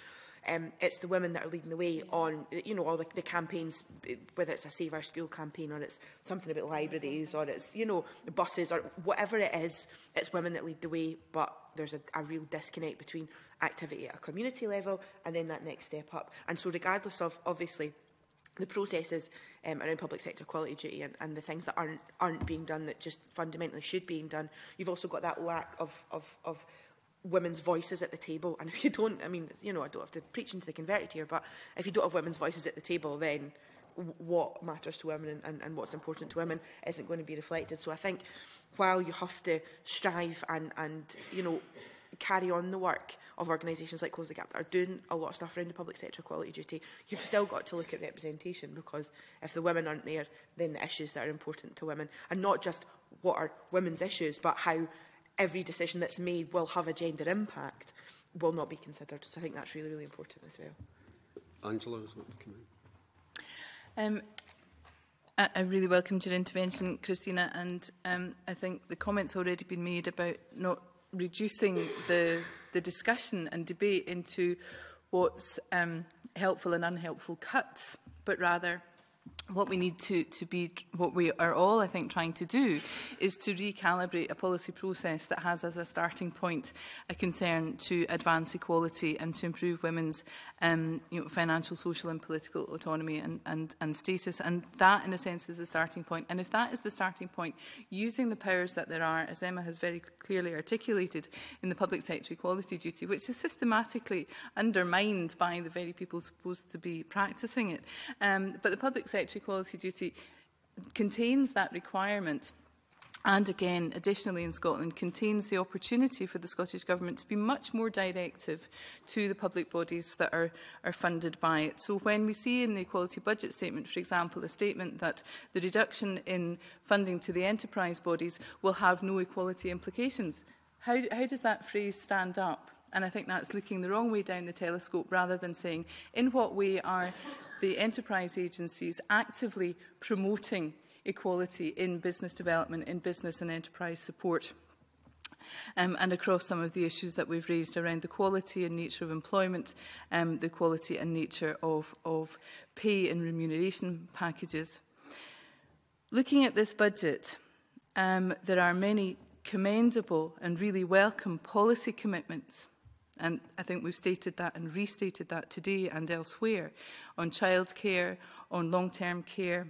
it's the women that are leading the way on, you know, all the campaigns, whether it's a Save Our School campaign or it's something about libraries or it's, you know, buses or whatever it is, it's women that lead the way. But there's a real disconnect between activity at a community level and then that next step up. And so regardless of, obviously, the processes around public sector quality duty and the things that aren't being done that just fundamentally should be done, you've also got that lack of women's voices at the table. And if you don't, I mean, you know, I don't have to preach into the converted here, but if you don't have women's voices at the table, then what matters to women and what's important to women isn't going to be reflected. So I think while you have to strive and you know, carry on the work of organisations like Close the Gap that are doing a lot of stuff around the public sector quality duty, you've still got to look at representation, because if the women aren't there, then the issues that are important to women, and not just what are women's issues, but how every decision that's made will have a gender impact, will not be considered. So I think that's really, really important as well. Angela was wanting to come in. I really welcomed your intervention, Christina, and I think the comments already been made about not reducing the discussion and debate into what's helpful and unhelpful cuts, but rather what we need to be, what we are all, I think, trying to do is to recalibrate a policy process that has as a starting point a concern to advance equality and to improve women's financial, social and political autonomy and status. And that, in a sense, is the starting point. And if that is the starting point, using the powers that there are, as Emma has very clearly articulated, in the public sector equality duty, which is systematically undermined by the very people supposed to be practising it. But the public sector equality duty contains that requirement, and again, additionally in Scotland, contains the opportunity for the Scottish Government to be much more directive to the public bodies that are funded by it. So when we see in the Equality Budget Statement, for example, a statement that the reduction in funding to the enterprise bodies will have no equality implications, how does that phrase stand up? And I think that's looking the wrong way down the telescope, rather than saying, in what way are the enterprise agencies actively promoting equality in business development, in business and enterprise support, and across some of the issues that we've raised around the quality and nature of employment, the quality and nature of pay and remuneration packages. Looking at this budget, there are many commendable and really welcome policy commitments. And I think we've stated that and restated that today and elsewhere, on childcare, on long-term care,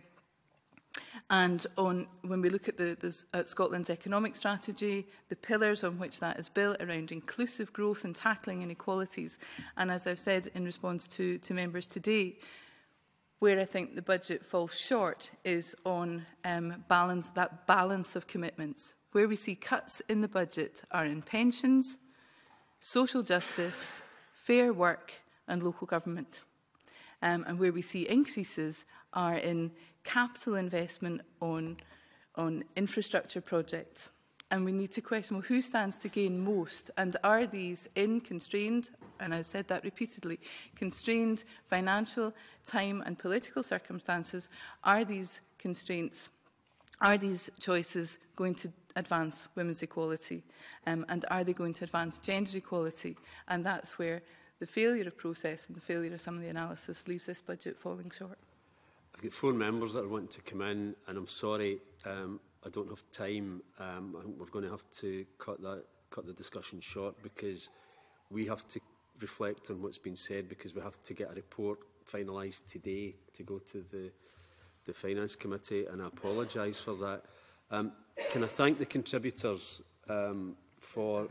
and on, when we look at Scotland's economic strategy, the pillars on which that is built around inclusive growth and tackling inequalities. And as I've said in response to members today, where I think the budget falls short is on that balance of commitments. Where we see cuts in the budget are in pensions, social justice, fair work and local government. And where we see increases are in capital investment on infrastructure projects. And we need to question, well, who stands to gain most? And are these in constrained, and I've said that repeatedly, constrained financial, time and political circumstances, are these constraints, are these choices going to advance women's equality? And are they going to advance gender equality? And that's where the failure of process and the failure of some of the analysis leaves this budget falling short. I've got 4 members that are wanting to come in, and I'm sorry, I don't have time. I think we're going to have to cut the discussion short, because we have to reflect on what's been said, because we have to get a report finalised today to go to the Finance Committee, and I apologise for that. Can I thank the contributors for...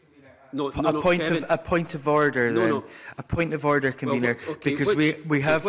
A point of order, then. A point of order, Convener, well, okay, because we have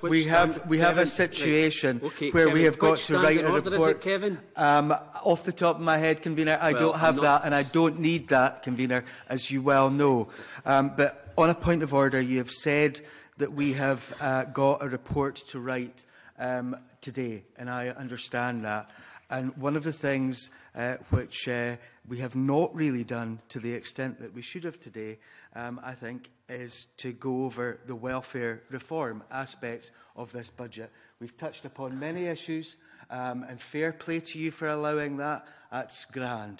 a situation where Kevin, we have got to write a report. Kevin? Off the top of my head, Convener, I don't have that, and I don't need that, Convener, as you well know. But on a point of order, you have said that we have got a report to write today, and I understand that. And one of the things which we have not really done to the extent that we should have today, I think, is to go over the welfare reform aspects of this budget. We've touched upon many issues, and fair play to you for allowing that. That's grand.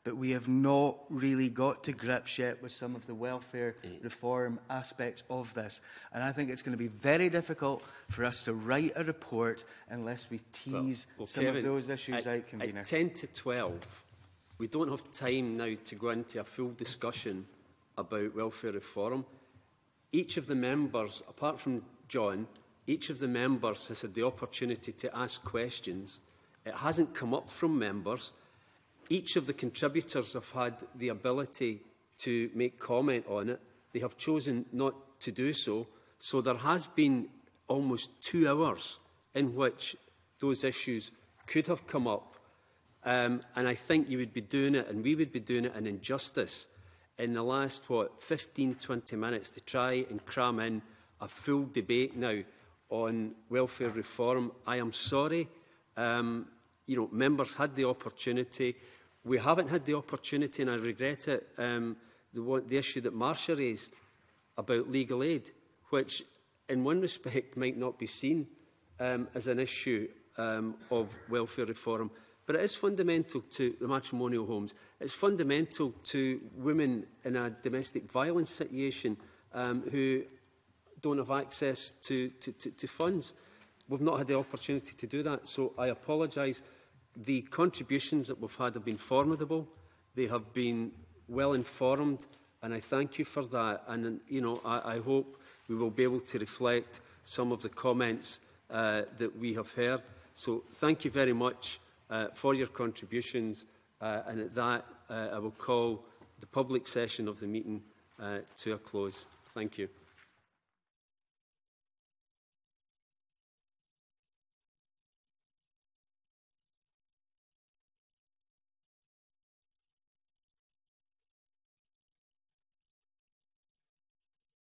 that we have not really got to grips yet with some of the welfare reform aspects of this. And I think it's going to be very difficult for us to write a report unless we tease some Kevin, of those issues out, Convener. At 10 to 12, we don't have time now to go into a full discussion about welfare reform. Each of the members, apart from John, each of the members has had the opportunity to ask questions. It hasn't come up from members. Each of the contributors have had the ability to make comment on it. They have chosen not to do so. So there has been almost 2 hours in which those issues could have come up. And I think you would be doing it, and we would be doing it, an injustice in the last, 15, 20 minutes to try and cram in a full debate now on welfare reform. I am sorry. Members had the opportunity. We haven't had the opportunity, and I regret it, the issue that Marsha raised about legal aid, which in one respect might not be seen as an issue of welfare reform, but it is fundamental to the matrimonial homes. It's fundamental to women in a domestic violence situation who don't have access to funds. We've not had the opportunity to do that, so I apologise. The contributions that we've had have been formidable. They have been well informed, and I thank you for that. And I hope we will be able to reflect some of the comments that we have heard. So thank you very much for your contributions. And at that, I will call the public session of the meeting to a close. Thank you.